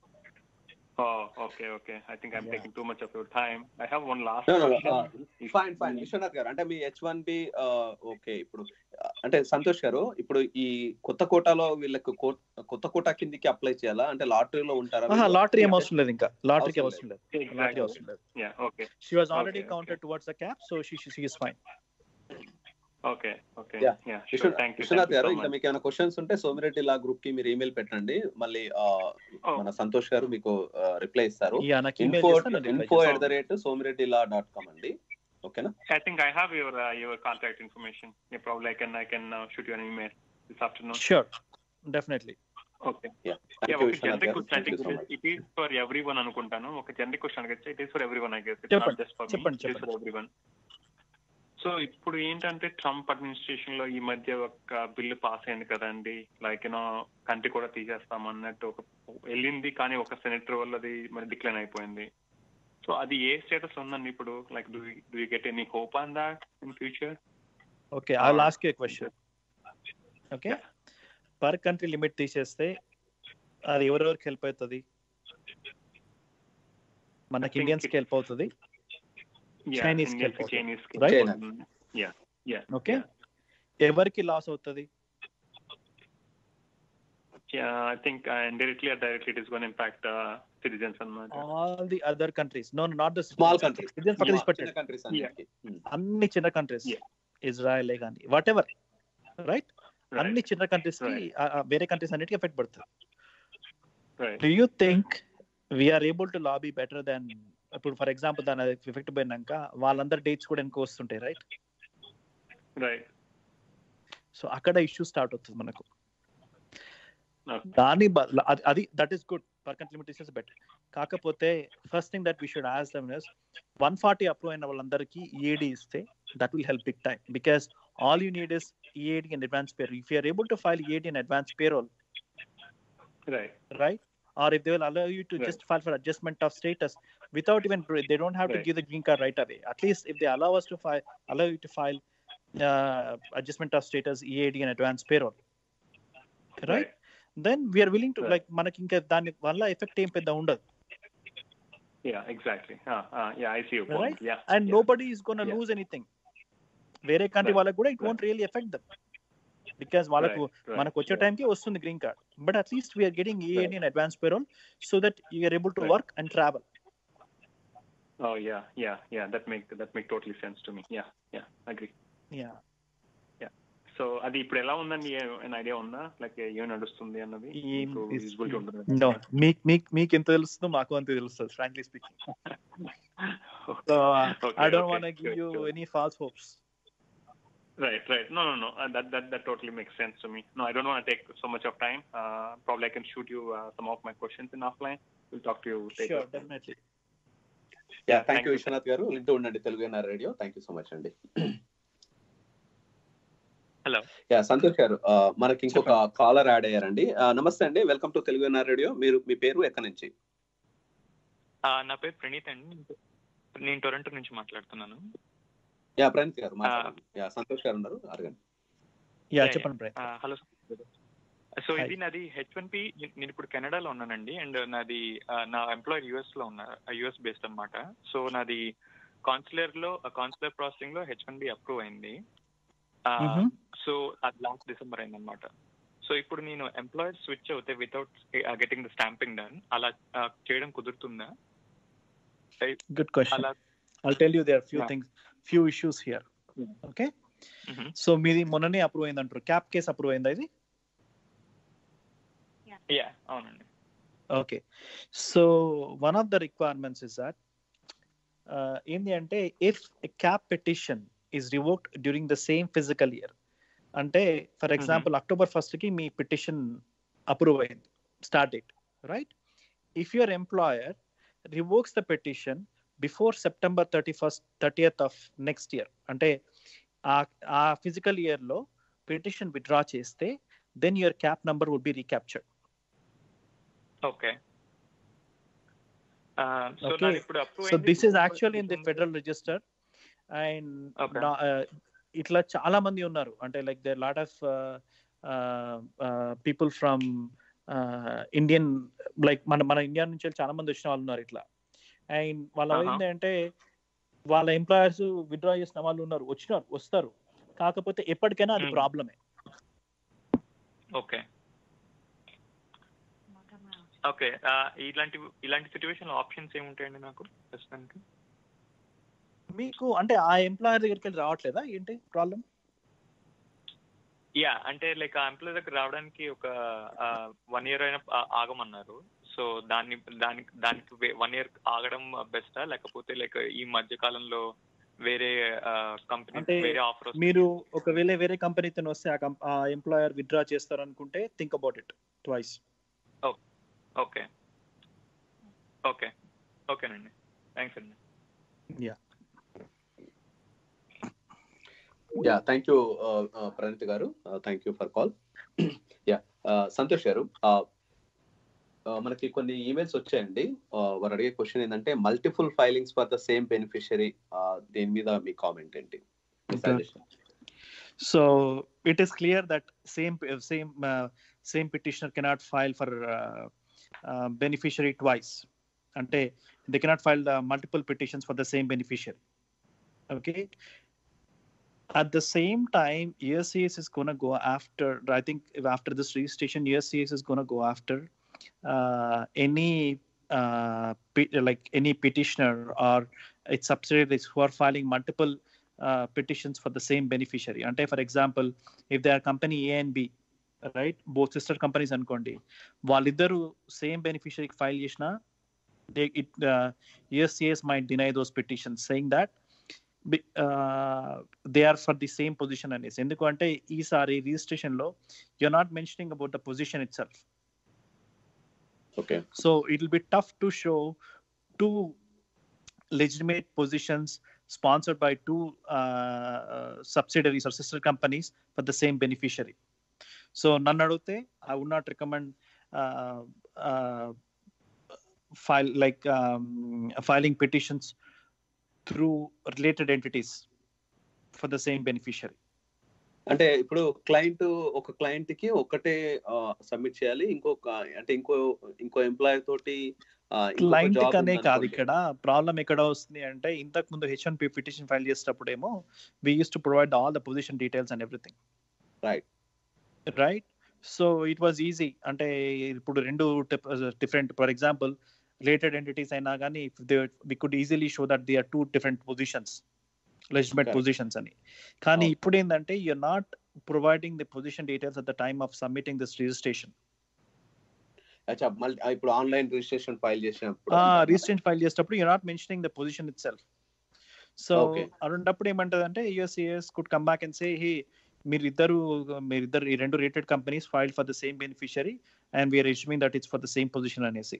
Okay. I think I'm taking too much of your time. I have one last question. Fine. Vishwanath garu, అంటే మీ H1B ఓకే. ఇప్పుడు అంటే సంతోష్ గారు, ఇప్పుడు ఈ కొత్త కోటాలో వీళ్ళకి కొత్త కోటా కిందకి అప్లై చేయాలా? అంటే లాటరీలో ఉంటారా? లాటరీ ఏం అవసరం లేదు, ఇంకా లాటరీకి అవసరం లేదు. Yeah, okay. She was already counted towards the cap, so she is fine. Okay. Yeah, sure. Thank you. Vishwanath గారు, ఇంకా మీకు ఏమైనా క్వశ్చన్స్ ఉంటే సోమిరెడ్డి లా గ్రూప్ కి మీరు ఈమెయిల్ పెట్టండి, మళ్ళీ మన సంతోష్ గారు మీకు రిప్లై ఇస్తారు. info@somireddila.com అండి. ఓకేనా? I think I have your contact information. Yeah, probably I can shoot you an email this afternoon. Sure, definitely. Okay. Yeah. Okay, generic question. I think it is for everyone అనుకుంటాను. ఒక generic question అడగచ్చా? It is for everyone, I guess. It's not just for me. It is for everyone. So ఇప్పుడు ఏంటంటే Trump administration లో ఈ మధ్య ఒక bill pass అయింది కదండి, లైక్ కంట్రీ కూడా తీసేస్తామన్నట్టు ఒక వెళ్ళింది, కానీ ఒక సెనేటర్ వల్ల అది మరి డిక్లైన్ అయిపోయింది. సో అది ఏ స్టేటస్ ఉందండి ఇప్పుడు? Like do you get any hope on that in future? Okay, I will ask you a question. Okay, per country limit తీసేస్తే అది ఎవరెవరికి హెల్ప్ అవుతుంది? మనకి ఇండియన్స్ కి హెల్ప్ అవుతుంది, Chinese కి హెల్ప్ అవుతుంది, రైట్? ఓకే, ఎవరికి లాస్ అవుతుంది? I think indirectly or directly it is going to impact citizens and all the other countries. No, not the small countries. Citizens pakka disparate countries anni chinna countries, Israel gani whatever, right? Anni chinna countries ki vere countries annitiki effect padtadi. Right. Do you think we are able to lobby better than, for example, దాని effect పోయినాక వాళ్ళందరి dates కూడా ఇంకో వస్తుంటాయి, right? So అక్కడ issue start అవుతుంది మనకు. దాని అది that is good, per country limit is better. కాకపోతే first thing that we should ask them is 140 approve అయిన వాళ్ళందరికీ ఈఏడి ఇస్తే that will help big time, because all you need is EAD and advance payroll. If you are able to file EAD and advance payroll, right, or if they will allow you to just file for adjustment of status without even, they don't have to give the green card right away. At least if they allow us to allow you to file adjustment of status, EAD and advance payroll, right, then we are willing to like మనకి ఇంకా దాని వల్ల effect ఏం పెద్ద ఉండదు. Yeah, exactly. Yeah, I see your point. Right? Yeah, and nobody is going to lose anything. వేరే country వాళ్ళకి కూడా it won't really affect them, because వాళ్ళకు మనకు వచ్చే టైంకి వస్తుంది green card, but at least we're getting EAD and advance payroll so that you are able to work and travel. Oh yeah, that make totally sense to me. Yeah, agree. Yeah. So అది ఇప్పుడు ఎలా ఉందండి, an idea ఉందా, like ఏం నడుస్తుంది అన్నది? No, మీకు ఎంత తెలుస్తుందో మాకు అంతే తెలుస్తుంది, frankly speaking. So I don't want to give you any false hopes. Right. No. That totally makes sense to me. No, I don't want to take so much of time. Probably I can shoot you some of my questions in offline. We'll talk to you later. Sure, definitely. Yeah, thank you Vishwanath garu. వింటూ ఉండండి Telugu NR radio. Thank you so much అండి. Hello. Yeah, Santosh garu, మనకి ఇంకొక caller add అయ్యారండి. నమస్తే అండి, welcome to Telugu NR radio. మీరు మీ పేరు ఎక్కడి నుంచి? నా పేరు ప్రణీత్ అండి, నేను టొరంటో నుంచి మాట్లాడుతున్నాను. యా, ప్రణీత్ గారు మాట్లాడండి. యా, సంతోష్ గారు ఉన్నారు, అడగండి. యా, చెప్పండి ప్రణీత్. హలో. సో ఇది నాది H1B, నేను ఇప్పుడు కెనడాలో ఉన్నానండి, అండ్ నాది నా ఎంప్లాయర్ US లో ఉన్నా, US బేస్డ్ అనమాట. సో నాది కాన్సులర్ ప్రాసెసింగ్ లో H1B అప్రూవ్ అయింది. సో అది లాస్ట్ డిసెంబర్ అయింది అనమాట. సో ఇప్పుడు నేను ఎంప్లాయర్ స్విచ్ అవుతే without getting the stamping done, అలా చేయడం కుదురుతుందా? Good question. I'll tell you there are few issues here. Okay. So మీది మొన్ననే అప్రూవ్ అయింది అంటారు, క్యాప్ కేసు అప్రూవ్ అయిందా ఇది? Yeah, అవునండి. Okay. So one of the requirements is that ఏంది అంటే if a CAP petition is revoked during the same fiscal year, అంటే ఫర్ ఎగ్జాంపుల్ October 1st కి మీ పిటిషన్ అప్రూవ్ అయింది, start date, right? If your employer revokes the petition before September 30th of next year, అంటే ఆ physical year లో petition withdraw చేస్తే then your CAP number would be recaptured. Okay. So this is actually in the Federal Register, and ఇట్లా చాలా మంది ఉన్నారు, అంటే like there lot of people from Indian, like మన ఇండియా నుంచి చాలా మంది వచ్చిన వాళ్ళు ఉన్నారు ఇట్లా. అండ్ వాళ్ళు ఏంటంటే వాళ్ళ ఎంప్లాయర్స్ విత్డ్రా చేసిన వాళ్ళు ఉన్నారు, వస్తారు, కాకపోతే ఎప్పటికైనా అది ప్రాబ్లమే. ఓకే. ఇలాంటి సిచ్యువేషన్ ఆప్షన్స్ ఏముంటాయండి నాకు ప్రస్తుతానికి? మీకు అంటే ఆ ఎంప్లాయర్ దగ్గరికి వెళ్ళి రావట్లేదా, ఏంటి ప్రాబ్లం? యా, అంటే లైక్ ఆ ఎంప్లాయర్ దగ్గర రావడానికి ఒక 1 year అయినా ఆగమన్నారు. సో దానికి 1 year ఆగడం బెస్టా, లేకపోతే లైక్ ఈ మధ్య కాలంలో వేరే కంపెనీ వేరే ఆఫర్? మీరు ఒకవేళ వేరే కంపెనీతో వస్తే ఆ ఎంప్లాయర్ విత్డ్రా చేస్తారనుకుంటే థింక్ అబౌట్ ఇట్ ట్వైస్. ఓకేనండి, థ్యాంక్స్ అండి. Yeah, thank you Praneeth garu, thank you for call. Yeah, Santosh garu, మనకి కొన్ని ఈమెయిల్స్ వచ్చాయండి. వారు అడిగే క్వశ్చన్ ఏంటంటే multiple filings for the same beneficiary, దీని మీద మీ కామెంట్ ఏంటి? So it is clear that same petitioner cannot file for beneficiary twice. Ante they cannot file the multiple petitions for the same beneficiary. Okay. At the same time, USCIS is going to go after, I think after this registration, USCIS is going to go after any petitioner or its subsidiaries who are filing multiple petitions for the same beneficiary. Ante for example, if they are company A and B, right, both sister companies అనుకోండి, వాళ్ళిద్దరు same బెనిఫిషరీకి file చేసినా USCIS might deny those petitions, saying that they are for the same position అనేసి. ఎందుకంటే ఈసారి registration లో you're not mentioning about the position itself. Okay. So it will be tough to show two legitimate positions sponsored by two subsidiaries or sister companies for the same beneficiary. So none adute I would not recommend filing petitions through related entities for the same beneficiary. అంటే ఇప్పుడు ఒక client కి ఒకటే submit చేయాలి, ఇంకో employer తోటి client కనే కాదు. ఇక్కడ ప్రాబ్లం ఎక్కడ వస్తుంది అంటే ఇంతకు ముందు H1B పిటిషన్ ఫైల్ చేసేటప్పుడేమో we used to provide all the position details and everything. Right. So it was easy. అంటే ఇప్పుడు రెండు different, for example related entities అయినా కానీ we could easily show that they are two different positions, legitimate positions అని. కానీ ఇప్పుడు ఏంటంటే you're not providing the position details at the time of submitting this registration. ఇప్పుడు ఆన్లైన్ రిజిస్ట్రేషన్ ఫైల్ చేసేటప్పుడు you're not mentioning the position itself. So అలాంటప్పుడు ఏమంటదంటే USCIS could come back and say, hey, మీరిద్దరు ఈ రెండు related companies file for the same beneficiary and we're assuming that it's for the same position అనేసి.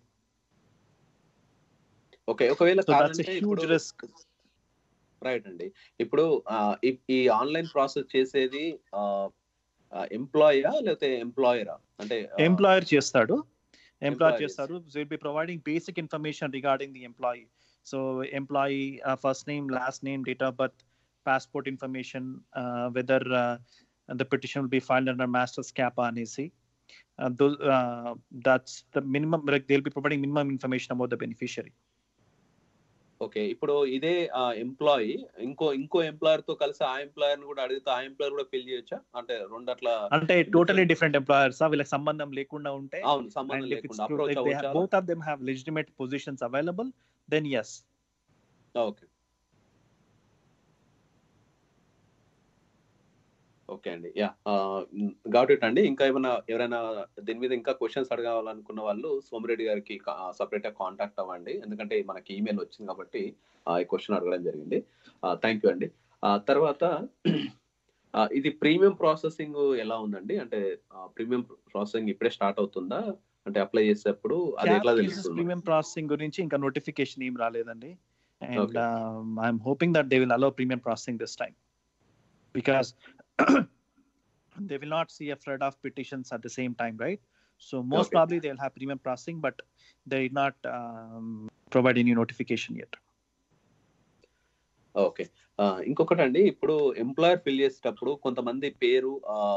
Okay, ఒకవేళ huge risk. Right అండి. ఇప్పుడు ఈ online process చేసేది ఎంప్లాయా లేకపోతే ఎంప్లాయరా? అంటే ఎంప్లాయర్ చేస్తారు. So we'll be providing basic information regarding the employee. So employee first name, last name, date of birth, passport information, whether the petition will be filed under master's CAP అనేసి. That's the minimum, like they'll be providing minimum information about the beneficiary. Okay, ఇప్పుడు ఇదే employee ఇంకో employer తో కలిసి ఆ employer ని కూడా అడిగితే ఆ ఎంప్లాయర్ కూడా ఫిల్ చేయొచ్చా? అంటే రెండు అట్లా అంటే టోటలీ డిఫరెంట్ ఎంప్లాయర్స్ వీళ్ళకి సంబంధం లేకుండా ఉంటే, అవును, సంబంధం లేకుండా అప్రోచ్ అవ్వొచ్చా? both of them have legitimate positions available, then yes. Okay అండి. గాట్ ఇట్ అండి. ఇంకా ఎవరైనా దీని మీద ఇంకా క్వశ్చన్స్ అడగాలనుకున్న వాళ్ళు సోమిరెడ్డి గారికి సపరేట్ గా కాంటాక్ట్ అవ్వండి, ఎందుకంటే మనకి ఈమెయిల్ వచ్చింది కాబట్టి ఈ క్వశ్చన్ అడగడం జరిగింది. థ్యాంక్ యూ అండి. తర్వాత ఇది ప్రీమియం ప్రాసెసింగ్ ఎలా ఉందండి? అంటే ప్రీమియం ప్రాసెసింగ్ ఇప్పుడే స్టార్ట్ అవుతుందా? అంటే అప్లై చేసేటప్పుడు అది ఎట్లా తెలుస్తుంది? ప్రీమియం ప్రాసెసింగ్ గురించి ఇంకా నోటిఫికేషన్ ఏం రాలేదండి. And I'm hoping that they will allow premium processing this time, because they will not see a flood of petitions at the same time, right? So most probably they'll have premium processing, but they did not provide any notification yet. Okay, ఇంకొకటి అండి, ఇప్పుడు employer fill చేసేటప్పుడు కొంతమంది పేరు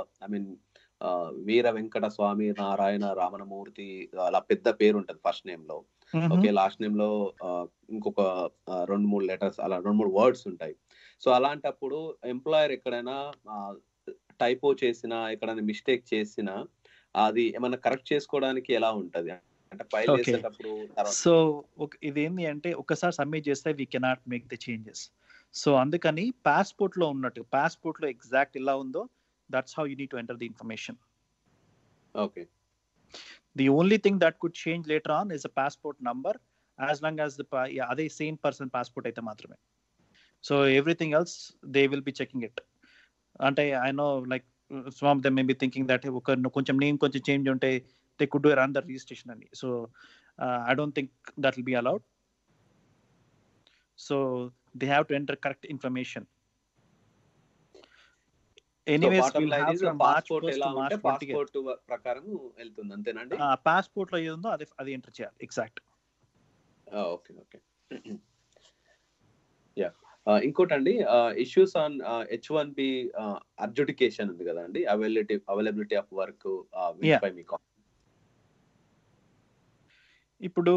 వీర వెంకట స్వామి నారాయణ రామనమూర్తి అలా పెద్ద పేరు ఉంటది ఫస్ట్ నేమ్ లో. ఓకే, లాస్ట్ నేమ్ లో ఇంకొక 2-3 లెటర్స్ అలా 2-3 వర్డ్స్ ఉంటాయి. సో అలాంటప్పుడు ఎంప్లాయర్ ఎక్కడైనా టైపో చేసినా, ఎక్కడైనా మిస్టేక్ చేసినా అది ఏమన్నా కరెక్ట్ చేసుకోవడానికి ఎలా ఉంటది? అంటే ఫైల్ చేసేటప్పుడు. సో ఇదేంటి అంటే ఒకసారి సబ్మిట్ చేస్తే we cannot make the changes. So అందుకని పాస్పోర్ట్ లో ఉన్నట్టు, పాస్పోర్ట్ లో ఎగ్జాక్ట్ ఎలా ఉందో that's how you need to enter the information. Okay, the only thing that could change later on is the passport number, as long as అదే same person passport అయితే మాత్రమే. So everything else they will be checking it. Ante I know like some of them may be thinking that koncham name koncham change unte they could do run the registration ani. So I don't think that will be allowed. So they have to enter correct information. Anyways, so we'll have from March 1st to March 20th. Passport ప్రకారం వెళ్తుంది అంతేనండి? Passport లో ఏదో అది enter చేయాలి. Exact. Okay. ఇంకోటండి, issues on H1B adjudication ఉంది కదండి, అవైలబిలిటీ ఆఫ్ వర్క్. ఇప్పుడు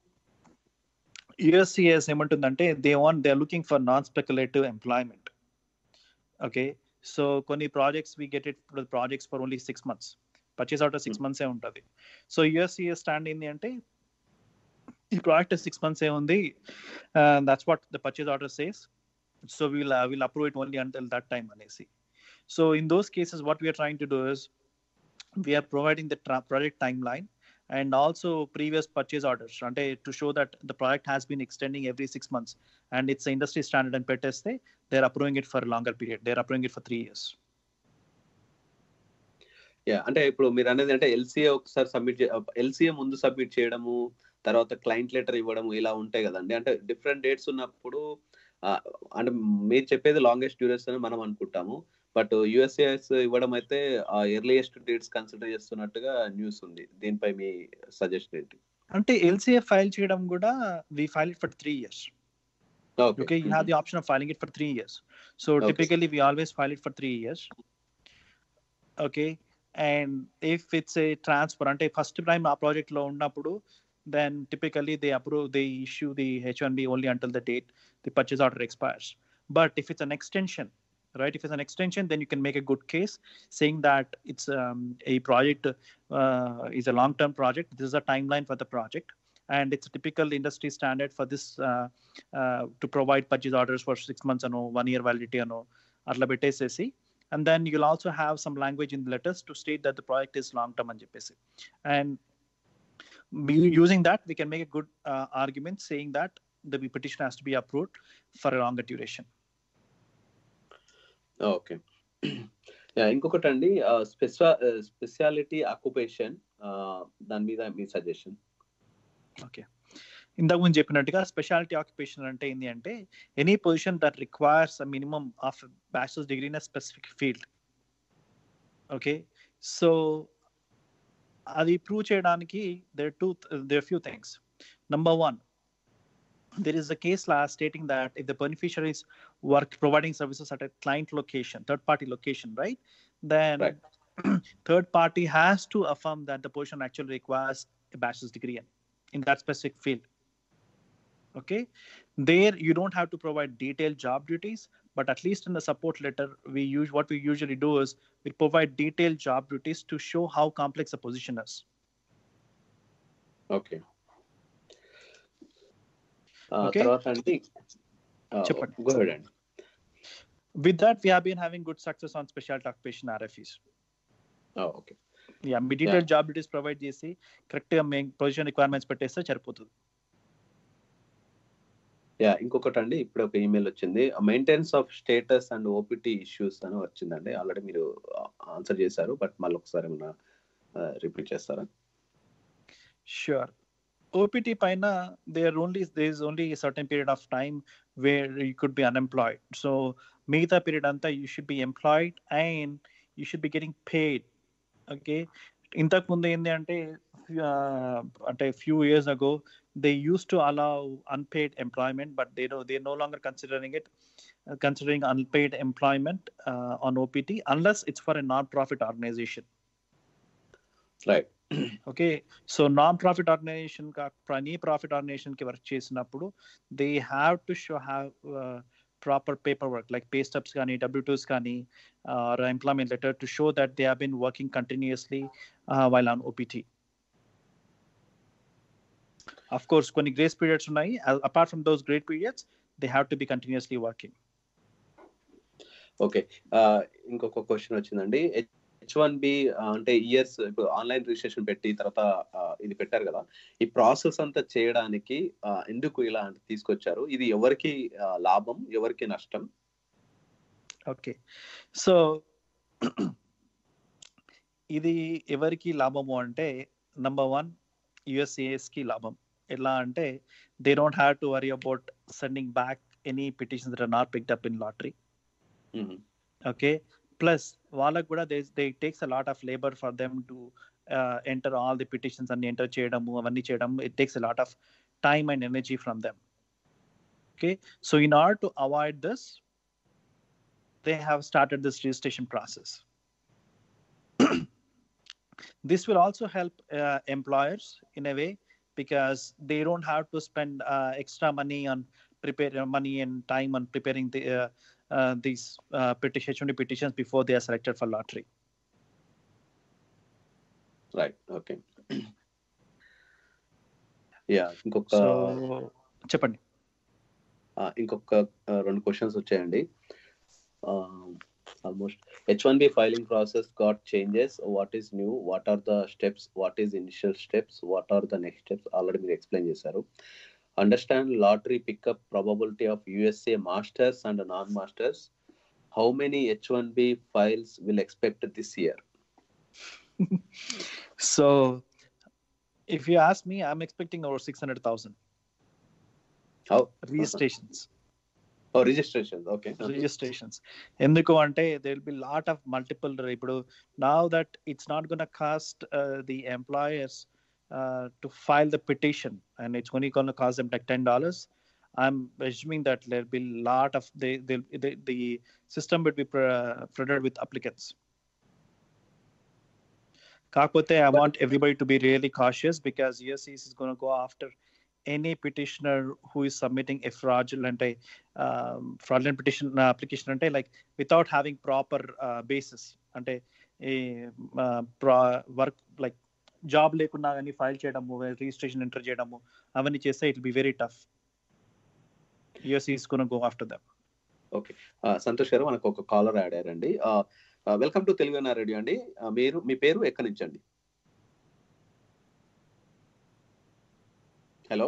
USCIS ఏమంటుందంటే they are looking for non speculative employment. Okay, so కొన్ని projects we get it projects for only 6 months, purchase order 6 months ఉంటుంది. So USCIS stand ఏంటి అంటే ఈ project 6 months ఉంది, that's what the purchase order says, so we'll approve it only until that time అనేసి. So in those cases what we are trying to do is we are providing the project timeline and also previous purchase orders, ante to show that the product has been extending every 6 months and it's the industry standard and peteste, they're approving it for a longer period. They're approving it for 3 years. అంటే ఇప్పుడు మీరు అనేది అంటే LCA ఒకసారి LCA ముందు submit చేయడము, తర్వాత client letter ఇవ్వడము, ఇలా ఉంటాయి కదండి. అంటే డిఫరెంట్ డేట్స్ ఉన్నప్పుడు అంటే మీరు చెప్పేది లాంగెస్ట్ డ్యూరేషన్ అని మనం అనుకుంటాము, బట్ యుఎస్ఏఎస్ ఇవ్వడం అయితే ఎర్లియెస్ట్ డేట్స్ కన్సిడర్ చేస్తున్నట్టుగా న్యూస్ ఉంది. దీనిపై మీ సజెషన్ ఏంటి? అంటే ఎల్సీఏ ఫైల్ చేయడం కూడా we file it for 3 years. Okay, you have the option of filing it for 3 years. So typically we always file it for 3 years. Okay, and if it's a transfer, ante first time ఆ project లో ఉన్నప్పుడు, then typically they issue the H1B only until the date the purchase order expires. But if it's an extension, right, if it's an extension, then you can make a good case saying that it's a project is a long term project. This is a timeline for the project, and it's a typical industry standard for this to provide purchase orders for 6 months ano 1 year validity ano atla bettesesi. And then you'll also have some language in the letters to state that the project is long term and cheppesi. And using that, we can make a good argument saying that the petition has to be approved for a longer duration. Okay. ఇంకొకటి అండి, speciality occupation, దాని మీద మీ suggestion. Okay, ఇంతకు ముందు చెప్పినట్టుగా speciality occupation అంటే ఏంటి అంటే any position that requires a minimum of bachelor's degree in a specific field. Okay, so అది ప్రూవ్ చేయడానికి there are few things. Number one, there is a case law stating that if the beneficiaries work providing services at a client location, third party location, right, then third party has to affirm that the position actually requires a bachelor's degree in that specific field. Okay, there you don't have to provide detailed job duties, but at least in the support letter what we usually do is we provide detailed job duties to show how complex the position is. Okay. తర్వాత అండి చెప్పండి. Go ahead అండి. With that, we have been having good success on specialty occupation RFEs. Okay. Yeah, మీ detailed job duties provide చేసి correct గా main position requirements పెట్టేస్తే సరిపోతుంది. ఇంకొకటి అండి, ఇప్పుడు ఒక ఈమెయిల్ వచ్చింది, maintenance of status and OPT issues అని వచ్చిందండి. ఆల్రెడీ మీరు ఆన్సర్ చేశారు, బట్ మళ్ళీ ఒకసారి ఏమన్నా రిపీట్ చేస్తారా? Sure. OPT పైన there is only a certain period of time where you could be unemployed. So మిగతా పీరియడ్ అంతా you should be employed and you should be getting paid. Okay, ఇంతకు ముందు ఏంటి అంటే few years ago they used to allow unpaid employment, but they're no longer considering unpaid employment on OPT unless it's for a non-profit organization. Right. Okay, so non-profit organization any profit organization ki work chesinappudu they have to have proper paperwork like pay stubs kani W2s kani or employment letter to show that they have been working continuously while on OPT. Of course konni grace periods unnai, apart from those grace periods they have to be continuously working. Okay, ఇంకొక question వచ్చిందండి. H1B అంటే years ఇప్పుడు online registration పెట్టి తర్వాత ఇది పెట్టారు కదా, ఈ ప్రాసెస్ అంతా చేయడానికి ఎందుకు ఇలా అంటే తీసుకొచ్చారు? ఇది ఎవరికి లాభం, ఎవరికి నష్టం? ఓకే, సో ఇది ఎవరికి లాభము అంటే నంబర్ 1 USCIS కి లాభం. ఎలా అంటే they don't have to worry about sending back any petitions that are not picked up in lottery. Okay, plus వాళ్ళకు కూడా they takes a lot of labor for them to enter all the petitions and enter చేయడము అవన్నీ చేయడము. It takes a lot of time and energy from them. Okay, so in order to avoid this they have started this registration process. This will also help employers in a way because they don't have to spend extra money on money and time on preparing these H1B petitions before they are selected for lottery. Right. Okay. ఇంకొక చెప్పండి. ఇంకొక 2 questions వచ్చాయండి. almost. H1B filing process got changes. What is new? What are the steps? What is initial steps? What are the next steps? Already మీరు explain చేశారు. Understand lottery pickup probability of USA masters and non-masters. How many H1B files will expect this year? So, if you ask me, I'm expecting over 600,000. How? Registrations. Registrations. Okay. Registrations. Enduku ante there will be lot of multiple ipudu. Now that it's not going to cost the employers to file the petition, and it's only going to cost them like $10. I'm assuming that there'll be a lot of the system would be flooded with applicants. Kakpote, I want everybody to be really cautious, because USCIS is going to go after any petitioner who is submitting a fraudulent petition application ante like without having proper basis ante work like జాబ్ లేకున్నా కానీ file చేయడము, registration enter చేయడము అవన్నీ చేస్తే it be very tough. US is gonna go after that. Okay, Santosh garu మనకు ఒక caller add అయ్యారండి. Welcome to Telugu NR radio అండి. మీరు మీ పేరు ఎక్కడి నుంచి అండి? హలో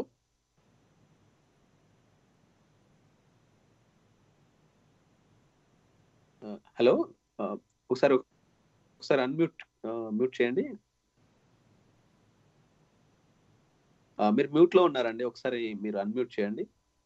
హలో, ఒకసారి మ్యూట్ చేయండి. మీరు మ్యూట్ లో ఉన్నారండి, ఒకసారి మీరు అన్మ్యూట్ చేయండి.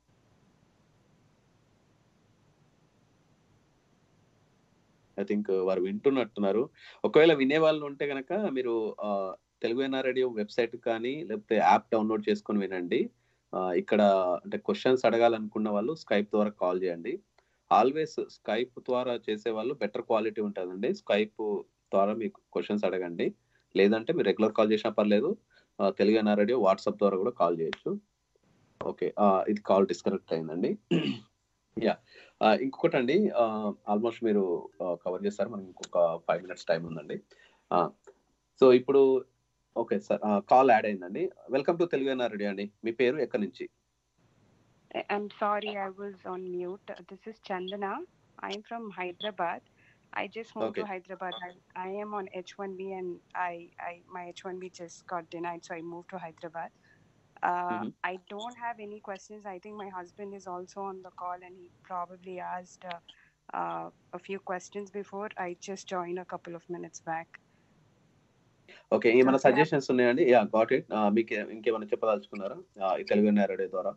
ఐ థింక్ వారు వింటున్నట్టున్నారు. ఒకవేళ వినే వాళ్ళు ఉంటే కనుక మీరు తెలుగు ఎన్ఆర్ రేడియో వెబ్సైట్ కానీ లేకపోతే యాప్ డౌన్లోడ్ చేసుకొని వినండి. ఇక్కడ అంటే క్వశ్చన్స్ అడగాలనుకున్న వాళ్ళు స్కైప్ ద్వారా కాల్ చేయండి. ఆల్వేస్ స్కైప్ ద్వారా చేసే వాళ్ళు బెటర్ క్వాలిటీ ఉంటుందండి. స్కైప్ ద్వారా మీకు క్వశ్చన్స్ అడగండి. లేదంటే మీరు రెగ్యులర్ కాల్ చేసినా పర్లేదు, తెలుగు ఎన్ఆర్ రేడియో వాట్సాప్ ద్వారా కూడా కాల్ చేయొచ్చు. ఓకే, ఇది కాల్ డిస్కనెక్ట్ అయిందండి. యా, ఇంకొకటి అండి, ఆల్మోస్ట్ మీరు కవర్ చేస్తారు, మనకి ఇంకొక 5 minutes టైం ఉందండి. సో ఇప్పుడు ఓకే సార్, కాల్ యాడ్ అయిందండి. Welcome to Telugu NR radio అండి. మీ పేరు ఎక్కడి నుంచి? I'm sorry, I was on mute. This is Chandana. I'm from Hyderabad. I just moved to Hyderabad. I am on H1B, and my H1B just got denied, so I moved to Hyderabad. I don't have any questions. I think my husband is also on the call, and he probably asked a few questions before. I just joined a couple of minutes back. Okay, ఏమైనా suggestions ఉన్నాయండి? Yeah, got it. మీకు ఇంకేమైనా చెప్పదలుచుకున్నారా ఈ Telugu NR radio ద్వారా?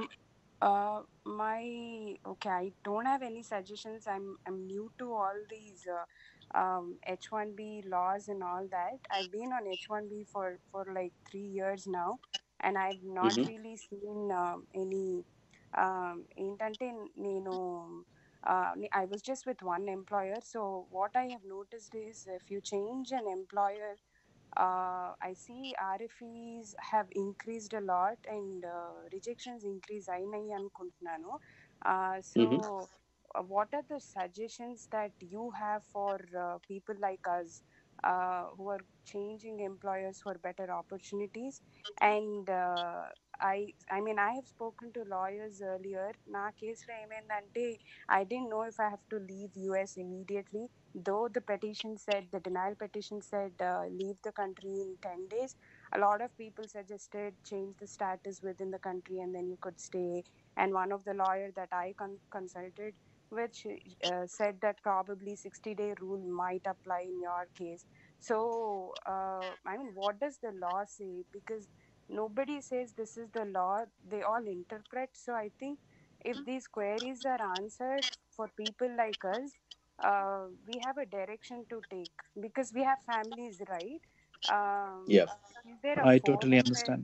I don't have any suggestions. I'm new to all these H1B laws and all that. I've been on H1B for like 3 years now, and I've not really seen any ఏంటంటే నేను I was just with one employer. So what I have noticed is if you change an employer, I see RFEs have increased a lot and rejections increase ayinayi anukuntunnanu. So what are the suggestions that you have for people like us who are changing employers for better opportunities? And I mean, I have spoken to lawyers earlier. Na case lo emendante, I didn't know if I have to leave US immediately, though the denial petition said leave the country in 10 days. A lot of people suggested change the status within the country and then you could stay. And one of the lawyer that I consulted, which said that probably 60-day rule might apply in your case. So I mean, what does the law say? Because nobody says this is the law, they all interpret. So I think if these queries are answered for people like us, we have a direction to take, because we have families, right? Yeah, I totally understand.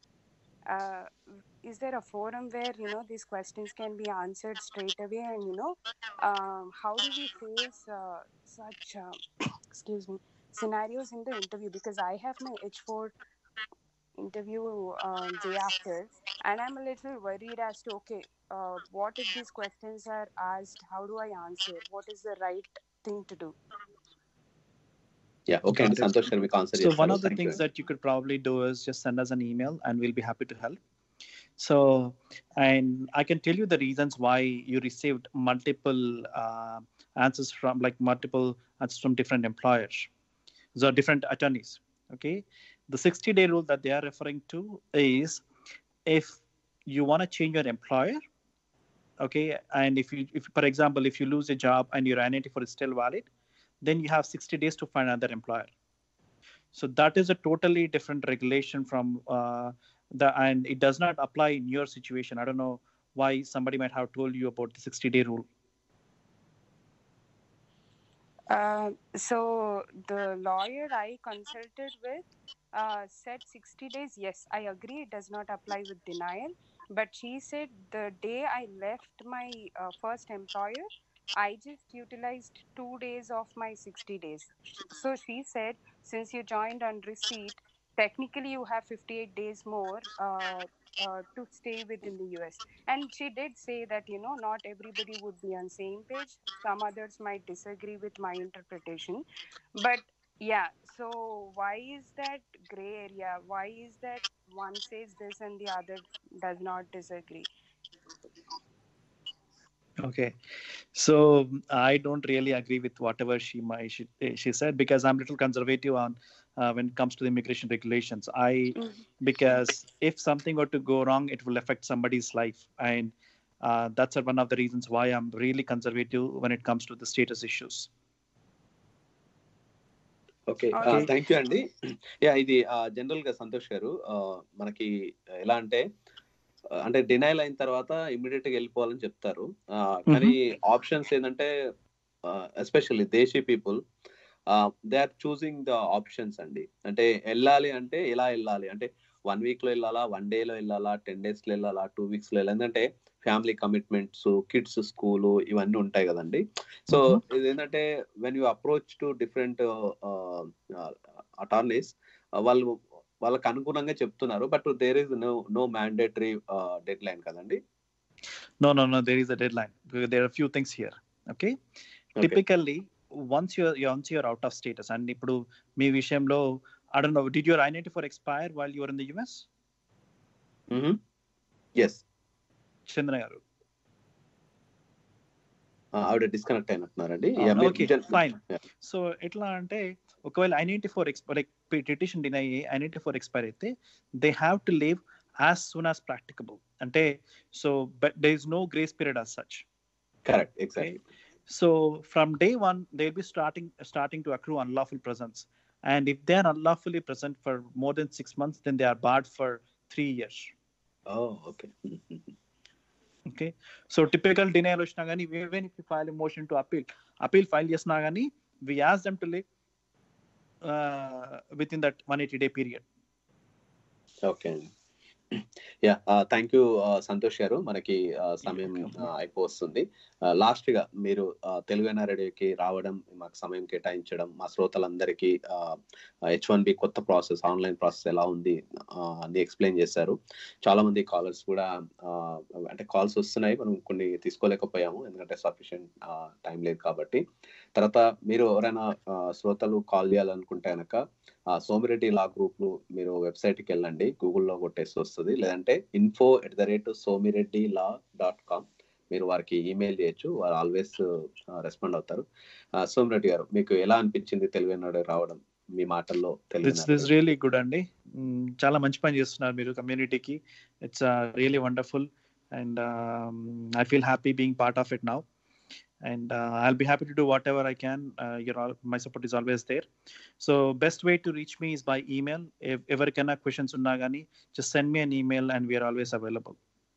Is there a forum where these questions can be answered straight away? And how do we face such scenarios in the interview? Because I have my H4 interview day after, and I'm a little worried as to what if these questions are asked, how do I answer, what is the right thing to do? Yeah, okay, and Santhosh sir, we can answer. So one of the things that you could probably do is just send us an email and we'll be happy to help. So, and I can tell you the reasons why you received multiple answers from like multiple answers from different employers, so different attorneys. Okay, the 60-day rule that they are referring to is if you want to change your employer, okay, and if for example, if you lose a job and your I-94 is still valid, then you have 60 days to find another employer. So that is a totally different regulation from and it does not apply in your situation. I don't know why somebody might have told you about the 60-day rule. So the lawyer I consulted with said 60 days. Yes, I agree it does not apply with denial. But she said the day I left my first employer, I just utilized 2 days of my 60 days. So she said, since you joined on receipt, technically you have 58 days more to stay within the US. And she did say that, not everybody would be on same page. Some others might disagree with my interpretation. But yeah, so why is that gray area? Why is that one says this and the other does not disagree? Okay, so I don't really agree with whatever she said, because I'm a little conservative on when it comes to the immigration regulations. Because if something were to go wrong, it will affect somebody's life, and that's one of the reasons why I'm really conservative when it comes to the status issues. Okay, thank you అండి. Yeah, ఇది general గా సంతోష్ గారు మనకి ఎలా అంటే denial అయిన తర్వాత immediate గా వెళ్ళిపోవాలని చెప్తారు. కానీ ఆప్షన్స్ ఏంటంటే especially desi people they are choosing the options అండి. అంటే వెళ్ళాలి అంటే ఎలా వెళ్ళాలి అంటే 1 week లో వెళ్ళాలా, 1 day లో వెళ్ళాలా, 10 days లో వెళ్ళాలా, 2 weeks లో వెళ్ళాలి. ఎందుకంటే ఫ్యామిలీ కమిట్మెంట్స్, కిడ్స్ స్కూలు ఇవన్నీ ఉంటాయి కదండి. సో ఇదేంటంటే when you approach to different attorneys, వాళ్ళకి అనుగుణంగా చెప్తున్నారు. But there is no mandatory deadline కదండి. No, there is a deadline. There are a few things here. Okay, typically once you're out of status, and ఇప్పుడు మీ విషయంలో I don't know, did your I-94 expire while you were in the US? Yes. Chandra garu ఆవిడ disconnect అయినట్టున్నారండి. Okay, fine. So ఎట్లా అంటే ఒకవేళ I-94 petition deny అయ్యి I-94 expire అయితే they have to leave as soon as practicable. అంటే so but there is no grace period as such. Correct, exactly. So from day one they will be starting to accrue unlawful presence, and if they are unlawfully present for more than 6 months, then they are barred for 3 years. Oh, okay. Okay, so typical denial వచ్చినా కానీ even if you file a motion to appeal file చేసినా కానీ we ask them to leave within that 180-day period. Okay. Yeah, thank you Santosh garu. మనకి సమయం అయిపోతుంది. Last గా మీరు Telugu NR రేడియోకి రావడం, మాకు సమయం కేటాయించడం, మా శ్రోతలందరికీ H1B కొత్త ప్రాసెస్, ఆన్లైన్ ప్రాసెస్ ఎలా ఉంది అన్ని ఎక్స్ప్లెయిన్ చేశారు. చాలా మంది కాలర్స్ కూడా అంటే కాల్స్ వస్తున్నాయి, మనం కొన్ని తీసుకోలేకపోయాము ఎందుకంటే సఫిషియెంట్ టైం లేదు కాబట్టి. తర్వాత మీరు ఎవరైనా శ్రోతలు కాల్ చేయాలనుకుంటే కనుక సోమిరెడ్డి లా గ్రూప్ మీరు వెబ్సైట్కి వెళ్ళండి, గూగుల్లో కొట్టేసి వస్తుంది. లేదంటే info@somireddylaw.com మీరు వారికి ఈమెయిల్ చేయొచ్చు, వారు ఆల్వేస్ రెస్పాండ్ అవుతారు. సోమిరెడ్డి గారు, మీకు ఎలా అనిపించింది తెలుగు ఎన్ఆర్ఐ రావడం? మీ మాటల్లో తెలుగు రియలీ గుడ్ అండి. చాలా మంచి పని చేస్తున్నారు మీరు కమ్యూనిటీకి. It's really wonderful and I feel happy being part of it now. And I'll be happy to do whatever I can. My support is always there. So best way to reach me is by email. If ever kana questions unna gani, just send me an email and we are always available.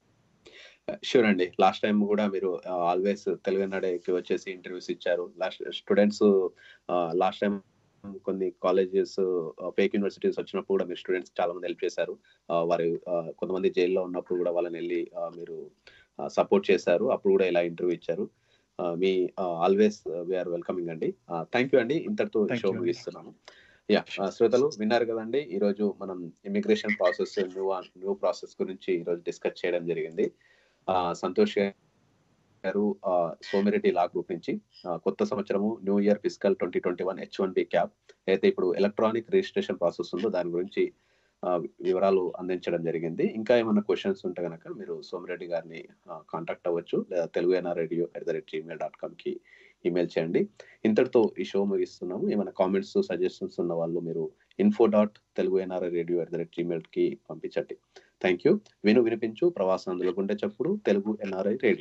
Sure అండి. Last time కూడా మీరు always Telugu ఎన్ఆర్ఐకి వచ్చేసి interviews ఇచ్చారు. Students last time కొన్ని colleges, fake universities వచ్చినప్పుడు కూడా మీరు స్టూడెంట్స్ చాలా మంది హెల్ప్ చేశారు. వారు కొంతమంది జైల్లో ఉన్నప్పుడు కూడా వాళ్ళని వెళ్ళి మీరు సపోర్ట్ చేశారు. అప్పుడు కూడా ఇలా ఇంటర్వ్యూ ఇచ్చారు. మీ ఆల్వేస్ వీఆర్ వెల్కమింగ్ అండి. థ్యాంక్ యూ అండి. ఇంతటితో షో ముగిస్తున్నాము. యా, శ్రోతలు విన్నారు కదండి, ఈరోజు మనం ఇమిగ్రేషన్ ప్రాసెస్, న్యూ ప్రాసెస్ గురించి ఈరోజు డిస్కస్ చేయడం జరిగింది. సంతోష్ గారు సోమిరెడ్డి లా గ్రూప్ నుంచి కొత్త సంవత్సరము న్యూ ఇయర్ ఫిస్కల్ 2021 H1B-CAP అయితే ఇప్పుడు ఎలక్ట్రానిక్ రిజిస్ట్రేషన్ ప్రాసెస్ ఉందో దాని గురించి వివరాలు అందించడం జరిగింది. ఇంకా ఏమైనా క్వశ్చన్స్ ఉంటే కనుక మీరు సోమిరెడ్డి గారిని కాంటాక్ట్ అవ్వచ్చు, లేదా తెలుగు NR Radio@gmail.com కి ఈమెయిల్ చేయండి. ఇంతటితో ఈ షో ముగిస్తున్నాము. ఏమైనా కామెంట్స్, సజెషన్స్ ఉన్న వాళ్ళు మీరు info.telugu-nri-radio@gmail.com పంపించండి. Thank you. వినిపించు ప్రవాసాంధ్రుల గుండె చప్పుడు తెలుగు NRI రేడియో.